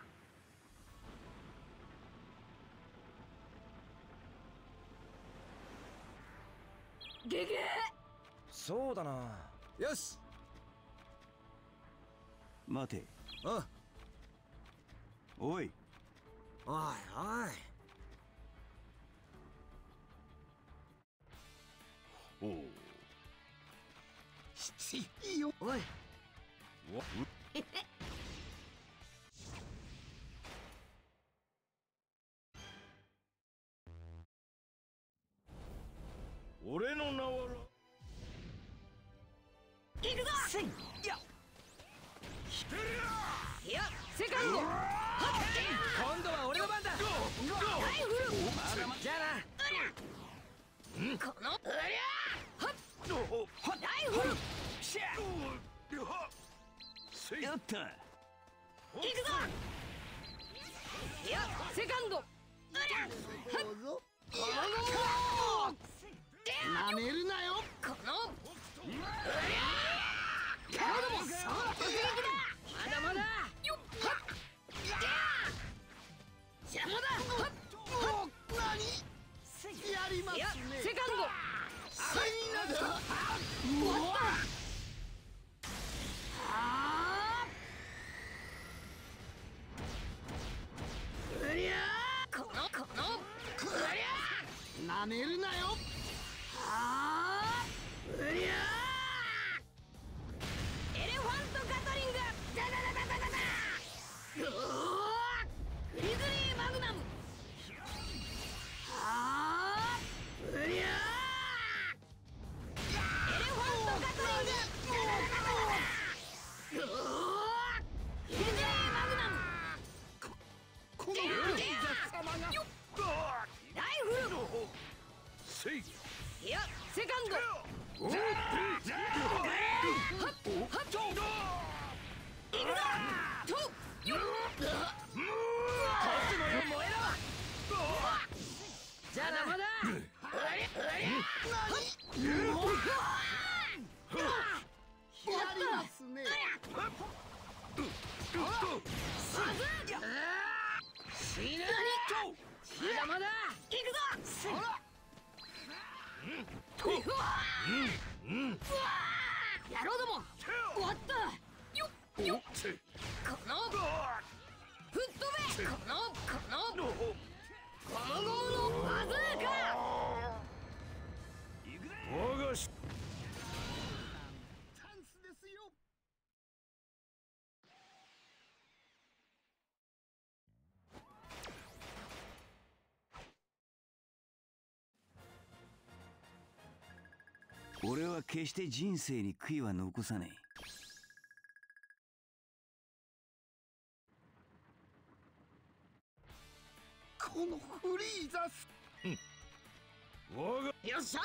ゲゲそうだな。よし。 待て。 あおい。 おいおい。 おうしいいよ。おい俺の名は行くぞ。 せいやいやセカンド。はっ今度は俺の番だ。 ライフル。 じゃあこのうりゃはっな。 ライフル。 シャやった。 行くぞ。いやセカンド。うりゃはっこのなめるなよ。 このうりゃーどもそう突撃だ。まだまだよっはっ邪魔だ。はっ何やりますいやね。 セカンド。 最悪だ。 終わった。あーうりゃーこのこのうりゃなめるなよ。 ーあーうりゃーエレファントガトリング。ダダダダダダダうおーグリズリーマグナム。あーうりゃーエレフせいいやセカンドおっはっはっいくぞとよっこっちもよ燃えろじゃあなまだやりますね。 死ぬまだまだ行くぞ野郎ども終わったよっよっこの吹っ飛べこのこのゴムゴムのバズーカ我がしチャンスですよ。 俺は決して人生に悔いは残さない。 このフリーザス。 我がよっしゃ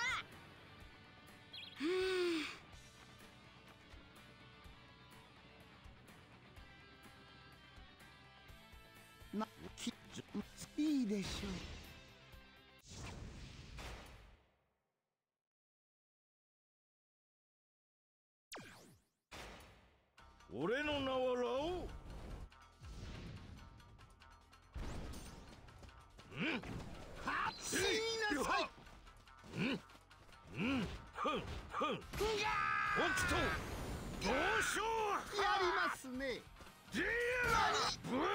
な、き、いいでしょう。 俺の名はラオウ。 死になさい。 うんうんふんふん北斗同章やりますね。 ディアブリ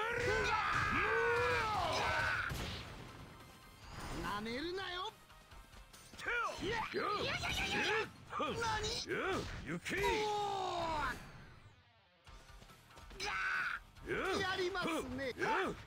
なめるなよ。 テオよふんよ行けやりますね。 よ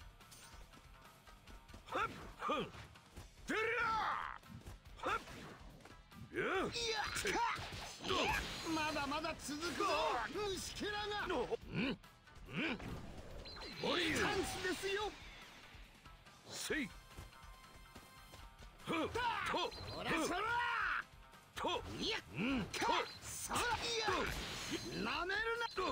はっふんデリアはっよいやまだまだ続くぞ虫けらが。 うんうんおいチャンスですよ。 せいふっとほらそらといやうんとそらいやなめるな。 と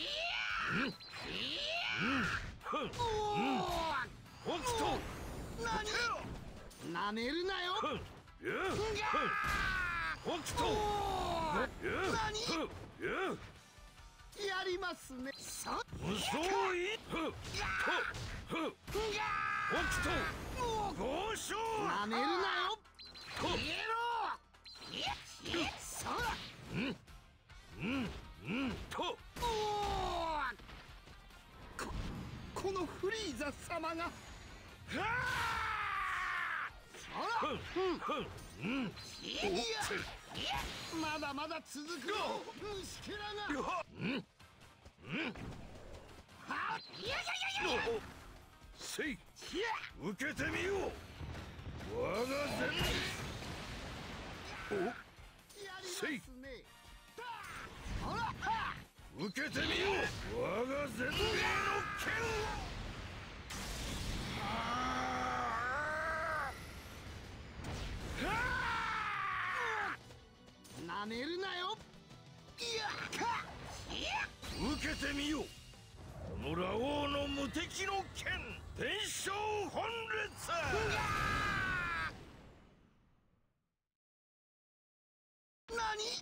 ふんお北斗おなになめるなよ。 ふんよふん北斗よなにふんよやりますね。そ遅いふっとふっ北斗合唱なめるなよ。 と消えろ。そらうんうんとおここのフリーザ様が。 ふんふんうんいやまだまだ続くよ虫けらが。 うんうんはっいやいやいやいやせい受けてみよう我が善おやりますね。ほらは受けてみよう我が善霊の剣なめるなよ。いやか受けてみようこのラオウの無敵の剣伝承本列なに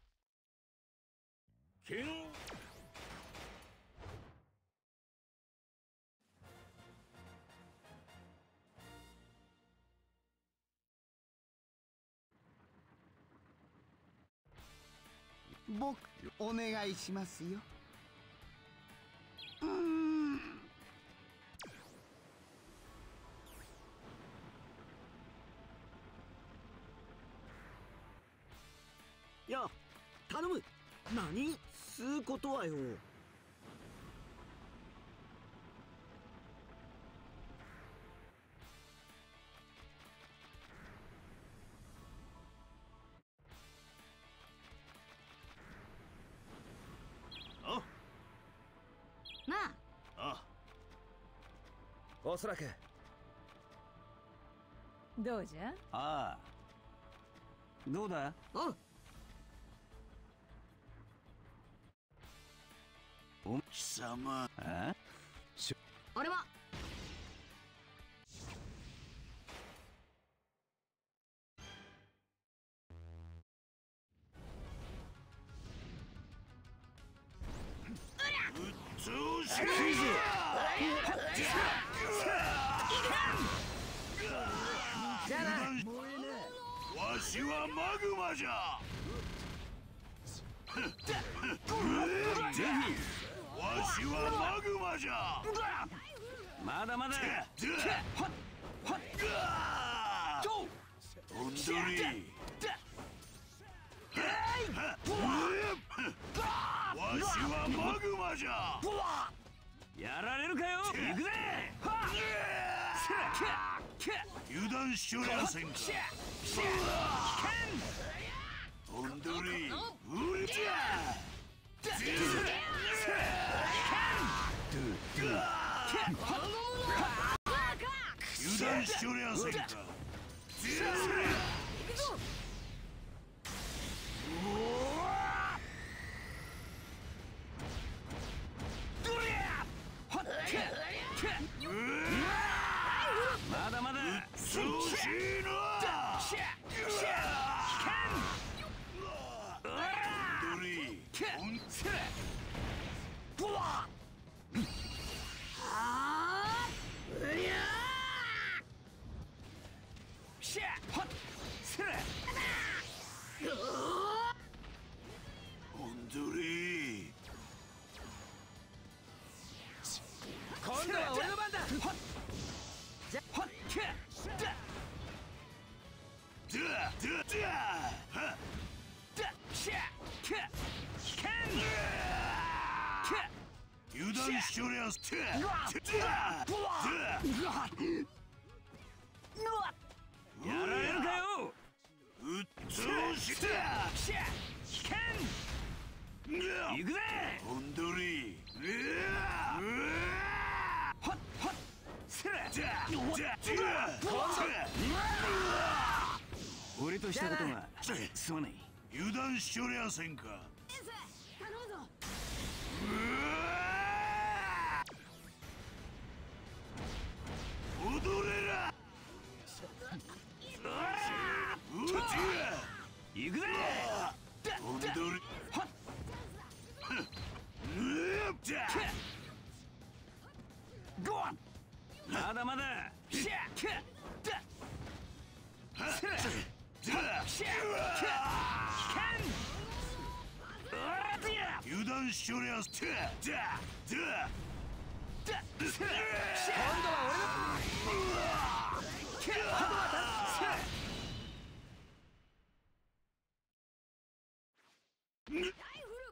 剣僕お願いしますよ。うーんや頼む。何吸うことはよ。 あなああおそらくどうじゃ。 ああどうだ。 おう。 お貴様。 あ俺は通信じゃあな。 わしはマグマじゃ。わしはマグマじゃ。 まだまだ。 オンドリー。わしはマグマじゃ。 やられるかよ。行くぜ。 油断しちょりゃせんか。オンドリー。うりゃ。油断しちょりゃせんか。 まだまだ。 通信の。オンドリー。オンドリー。 今度は俺の番だ。じゃ油断しちょりゃせ。 やられるかよ。 うっつうして。 行くぜ。 オンドリー。 俺としたことがすまない。 油断しちょりゃせんか。 頼むぞ。 踊れら。 行くぜ。 オンドリまだまだ。 油断しちょりゃせ。 今度はライフル。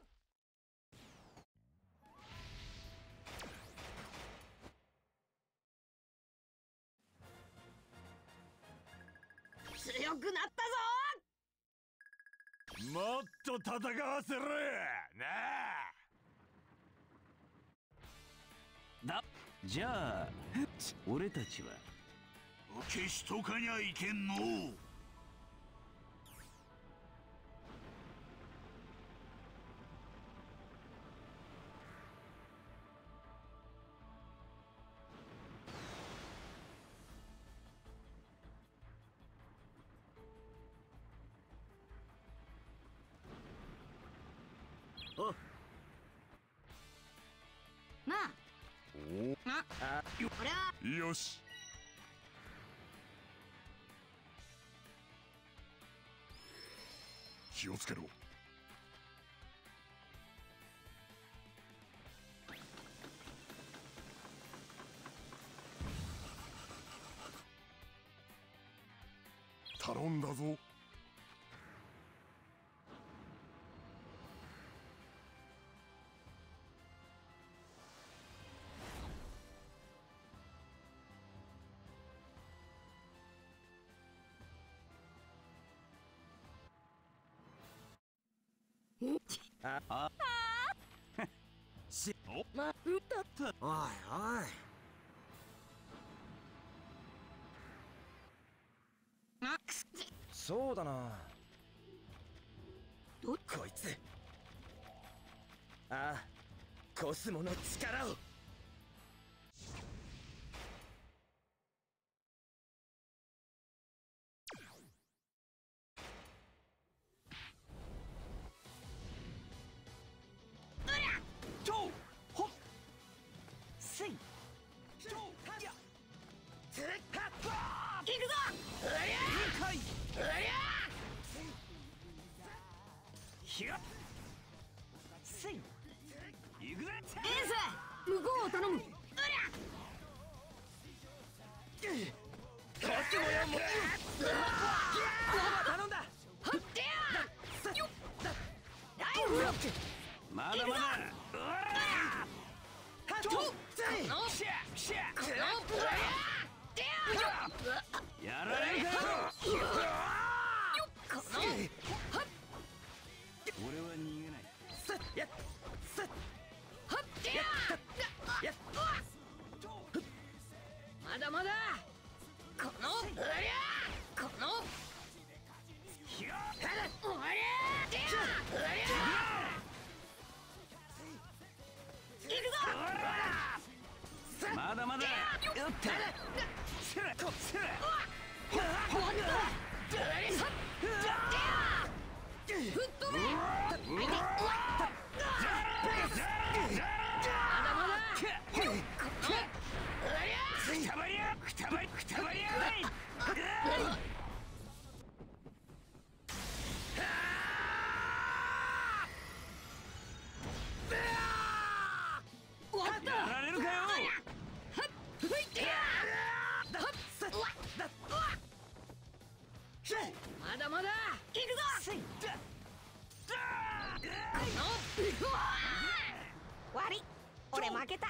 強くなったぞ。 もっと戦わせろやなあ。 だ。じゃあ俺たちは消しとかにゃいけんのう。 おう。 なあ。俺はよし。気をつけろ。頼んだぞ。 ああしまったった。おいおい。 そうだな。 こいつ。ああ、コスモの力を。 向こうを頼む。 頼んだ。 まだまだ。やられるかよ。俺は逃げない。 まだまだ。このこのまだまだ。 まだまだ。行くぞ。悪い、俺負けた。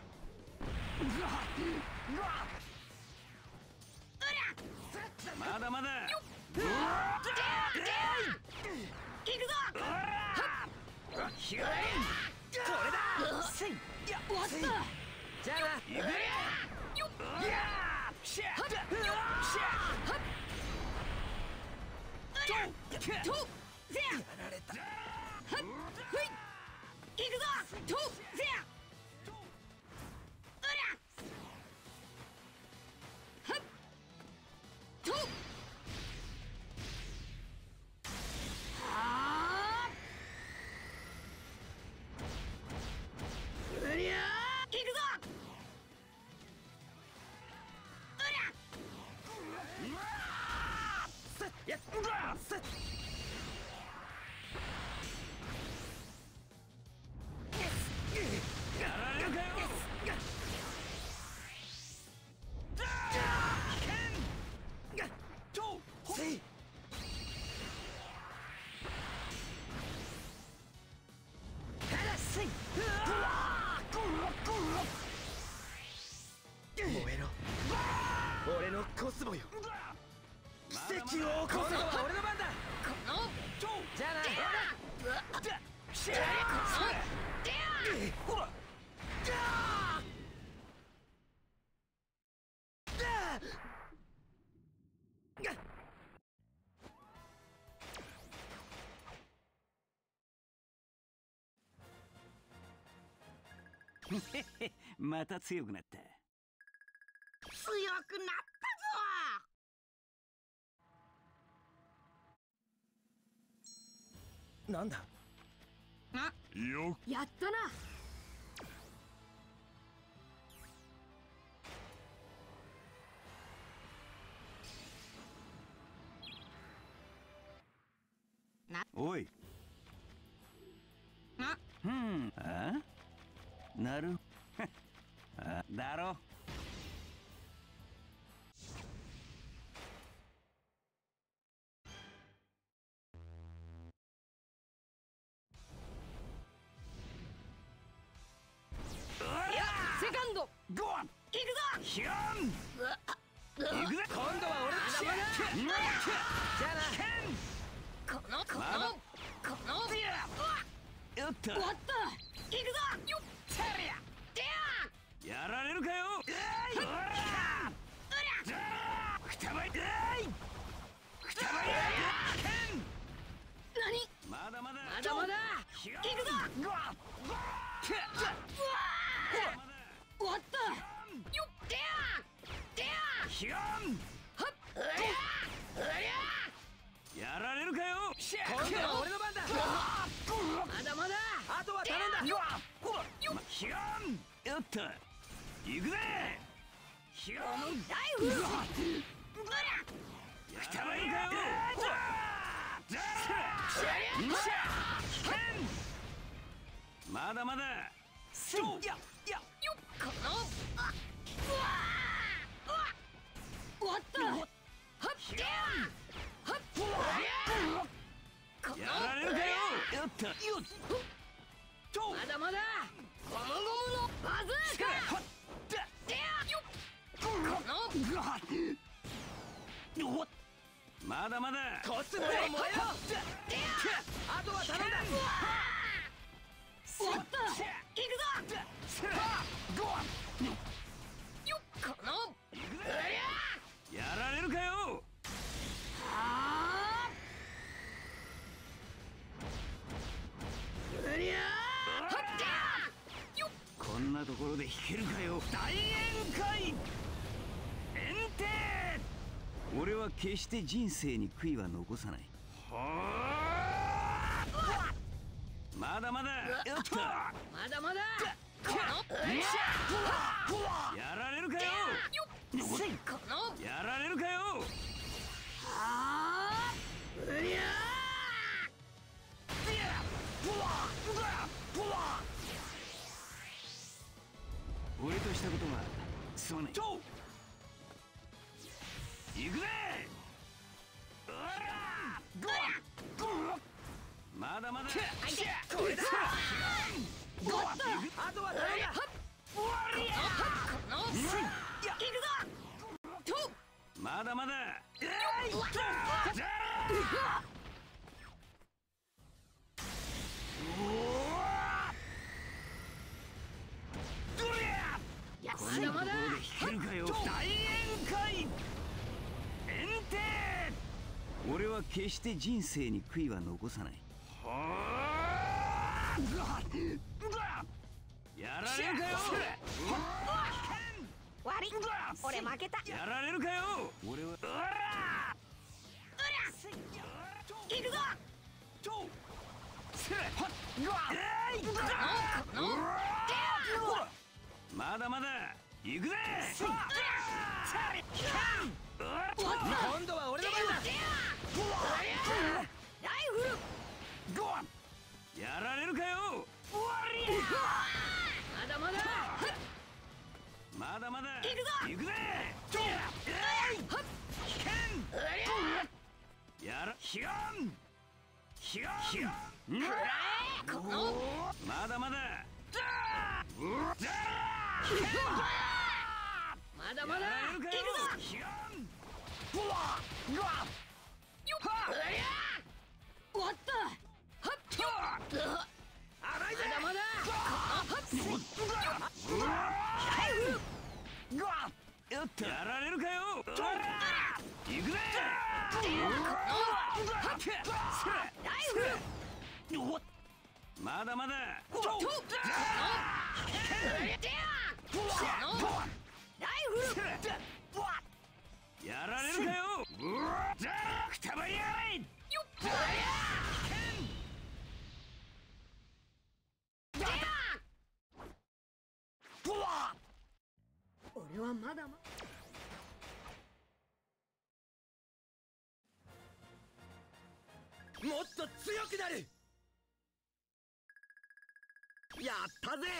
まだまだ。 行くぞ。これだ。終わった。じゃあな。 俺のコスモよ。奇跡を起こすのは俺の番だ。じゃあな。 また強くなった。 強くなったぞ。 なんだ。 よっ。 やったな。 おい。うん。あ？なる。あ、だろ。 セカンド。 ゴー。 行くぞ。 ヒュン。行くぜ。今度は俺のシャー。じゃあな。 このこのこのよっと。 終わった。行くぞ。よっ。 やられるかよ。 くたばい。くたばい。 何？ まだまだ。 まだま終わったよっでやでやヒガンはっうりゃうりゃやられるかよ。 今度は俺の番だ。 まだまだあとは頼んだ。 ヒガンよっと行くぜ。ヒガンライフルうりゃくたばるかよ。まだまだせいややよっこのあうわうわ終わったはっでやはっうわこのやられるかよ。よっとよっまだまだゴムゴムのバズーカでやよっこのまだまだコスモよ燃えよ。あとは頼んだ。 終わった行くぞよっこのうりゃやられるかよ。 はーうりゃはっよっこんなところで弾けるかよ。大宴会炎帝。俺は決して人生に悔いは残さない。まだまだよっとまだまだこのうりゃやられるかよ。 よっこのやられるかよ。 はーうりゃ俺としたことはすまない。行くぜ。まだまだこれだ。 終わったあとは頼んだ。 この行くぞとまだまだこんなところで弾けるかよ。大宴会炎帝。俺は決して人生に悔いは残さない。やられるかよ。 悪い俺負けたやられるかよ。俺は行くぞまだまだ行くぜ。 今度は俺の番だ。 ライフルやられるかよ。 まだまだまだまだ行くぞ行くぜ。やらヒガンヒガンヒガンこのまだまだまだまだ行くぞヒガンよっ終わったはっよっまだまだライフルやったやられるかよ。行くぜ。 ライフルまだまだとライフルやられるかよ。くたばりやがい。 よっ俺はまだまもっと強くなる。やったぜ。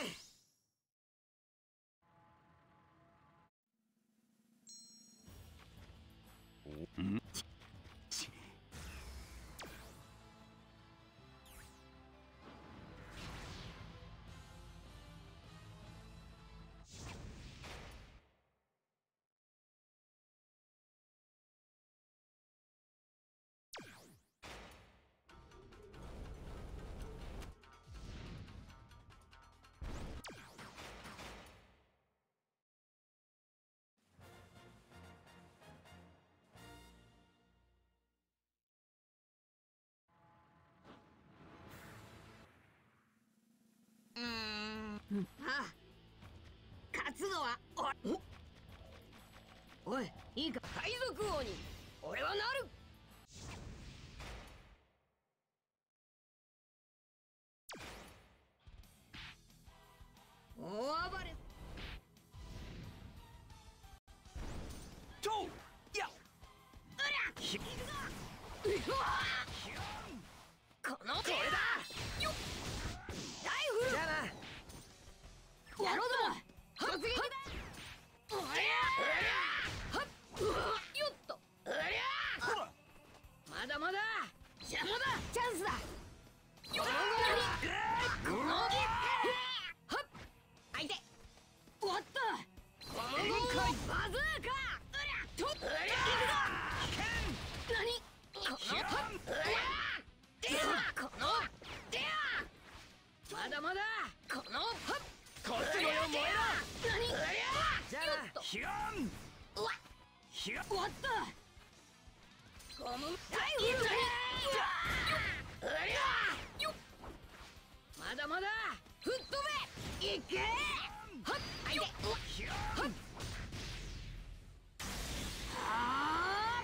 あ勝つのはおおいいいか海賊王に俺はなる。大暴れとやうら行くぞ。うわこのこれだよっライフルじゃあなやろうだ突撃だ。おりゃはっよっとおりゃまだまだ邪魔だチャンスだよっこのはっ相手おっとこのゴムのバズーカうりゃとっ行くぞ。何このはっうわではこのではまだまだこのはっこっちのよ燃えろ。何うりゃじゃあヒガンうわヒガンおっとゴムライフルだうりゃよっまだまだ吹っ飛べいけはっ相手うわヒガはっンは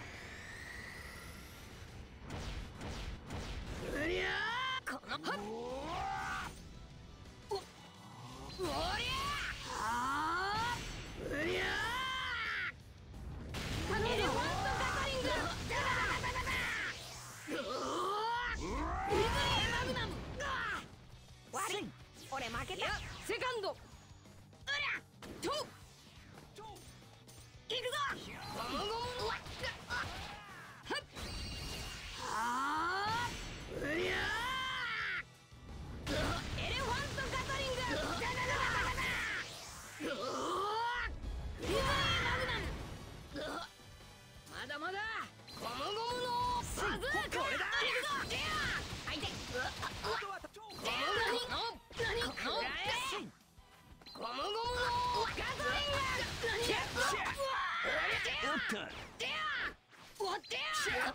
ーうりゃこのはっおおりゃはーうりゃエレファントガトリングダダダダダダうおーリズリーマグナム悪い俺負けたセカンドうりゃと行くぞゴムゴムのわっはっはーうりゃーエレファントガトリングダダダダダダうおーリズリーマグナムまだまだゴムゴムのバズーカこれだ行くぞ相手うわうわゴムゴムの何このゴムゴムのガトリング何やうわおっとでやおってや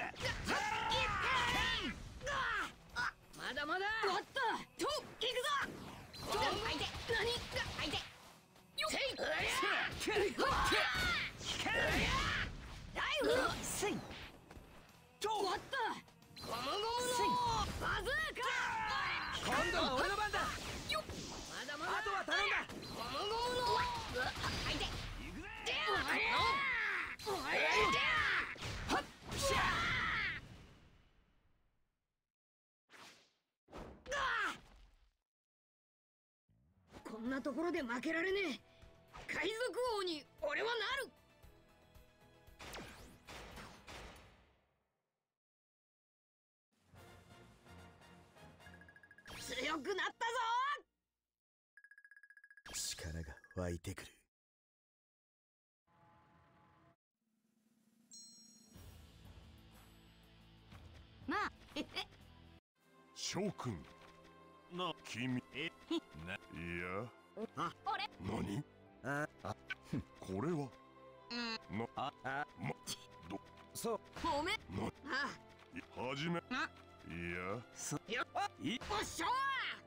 まだまだおっとと行くぞ相手何相手よっせいうりゃライフルせいおっとゴムゴムのバズーカ今度は俺の番だ。 よっまだまだあとは頼んだ。 ゴムゴムの相手行くぜでやおいでやはっしゃこんなところで負けられねえ。海賊王に俺はなる。強くなったぞ。 力が湧いてくる。 まあええ諸君な君えないやあ俺何ああこれはなああまどそうごめんなあはじめあいやそよっいおっしょー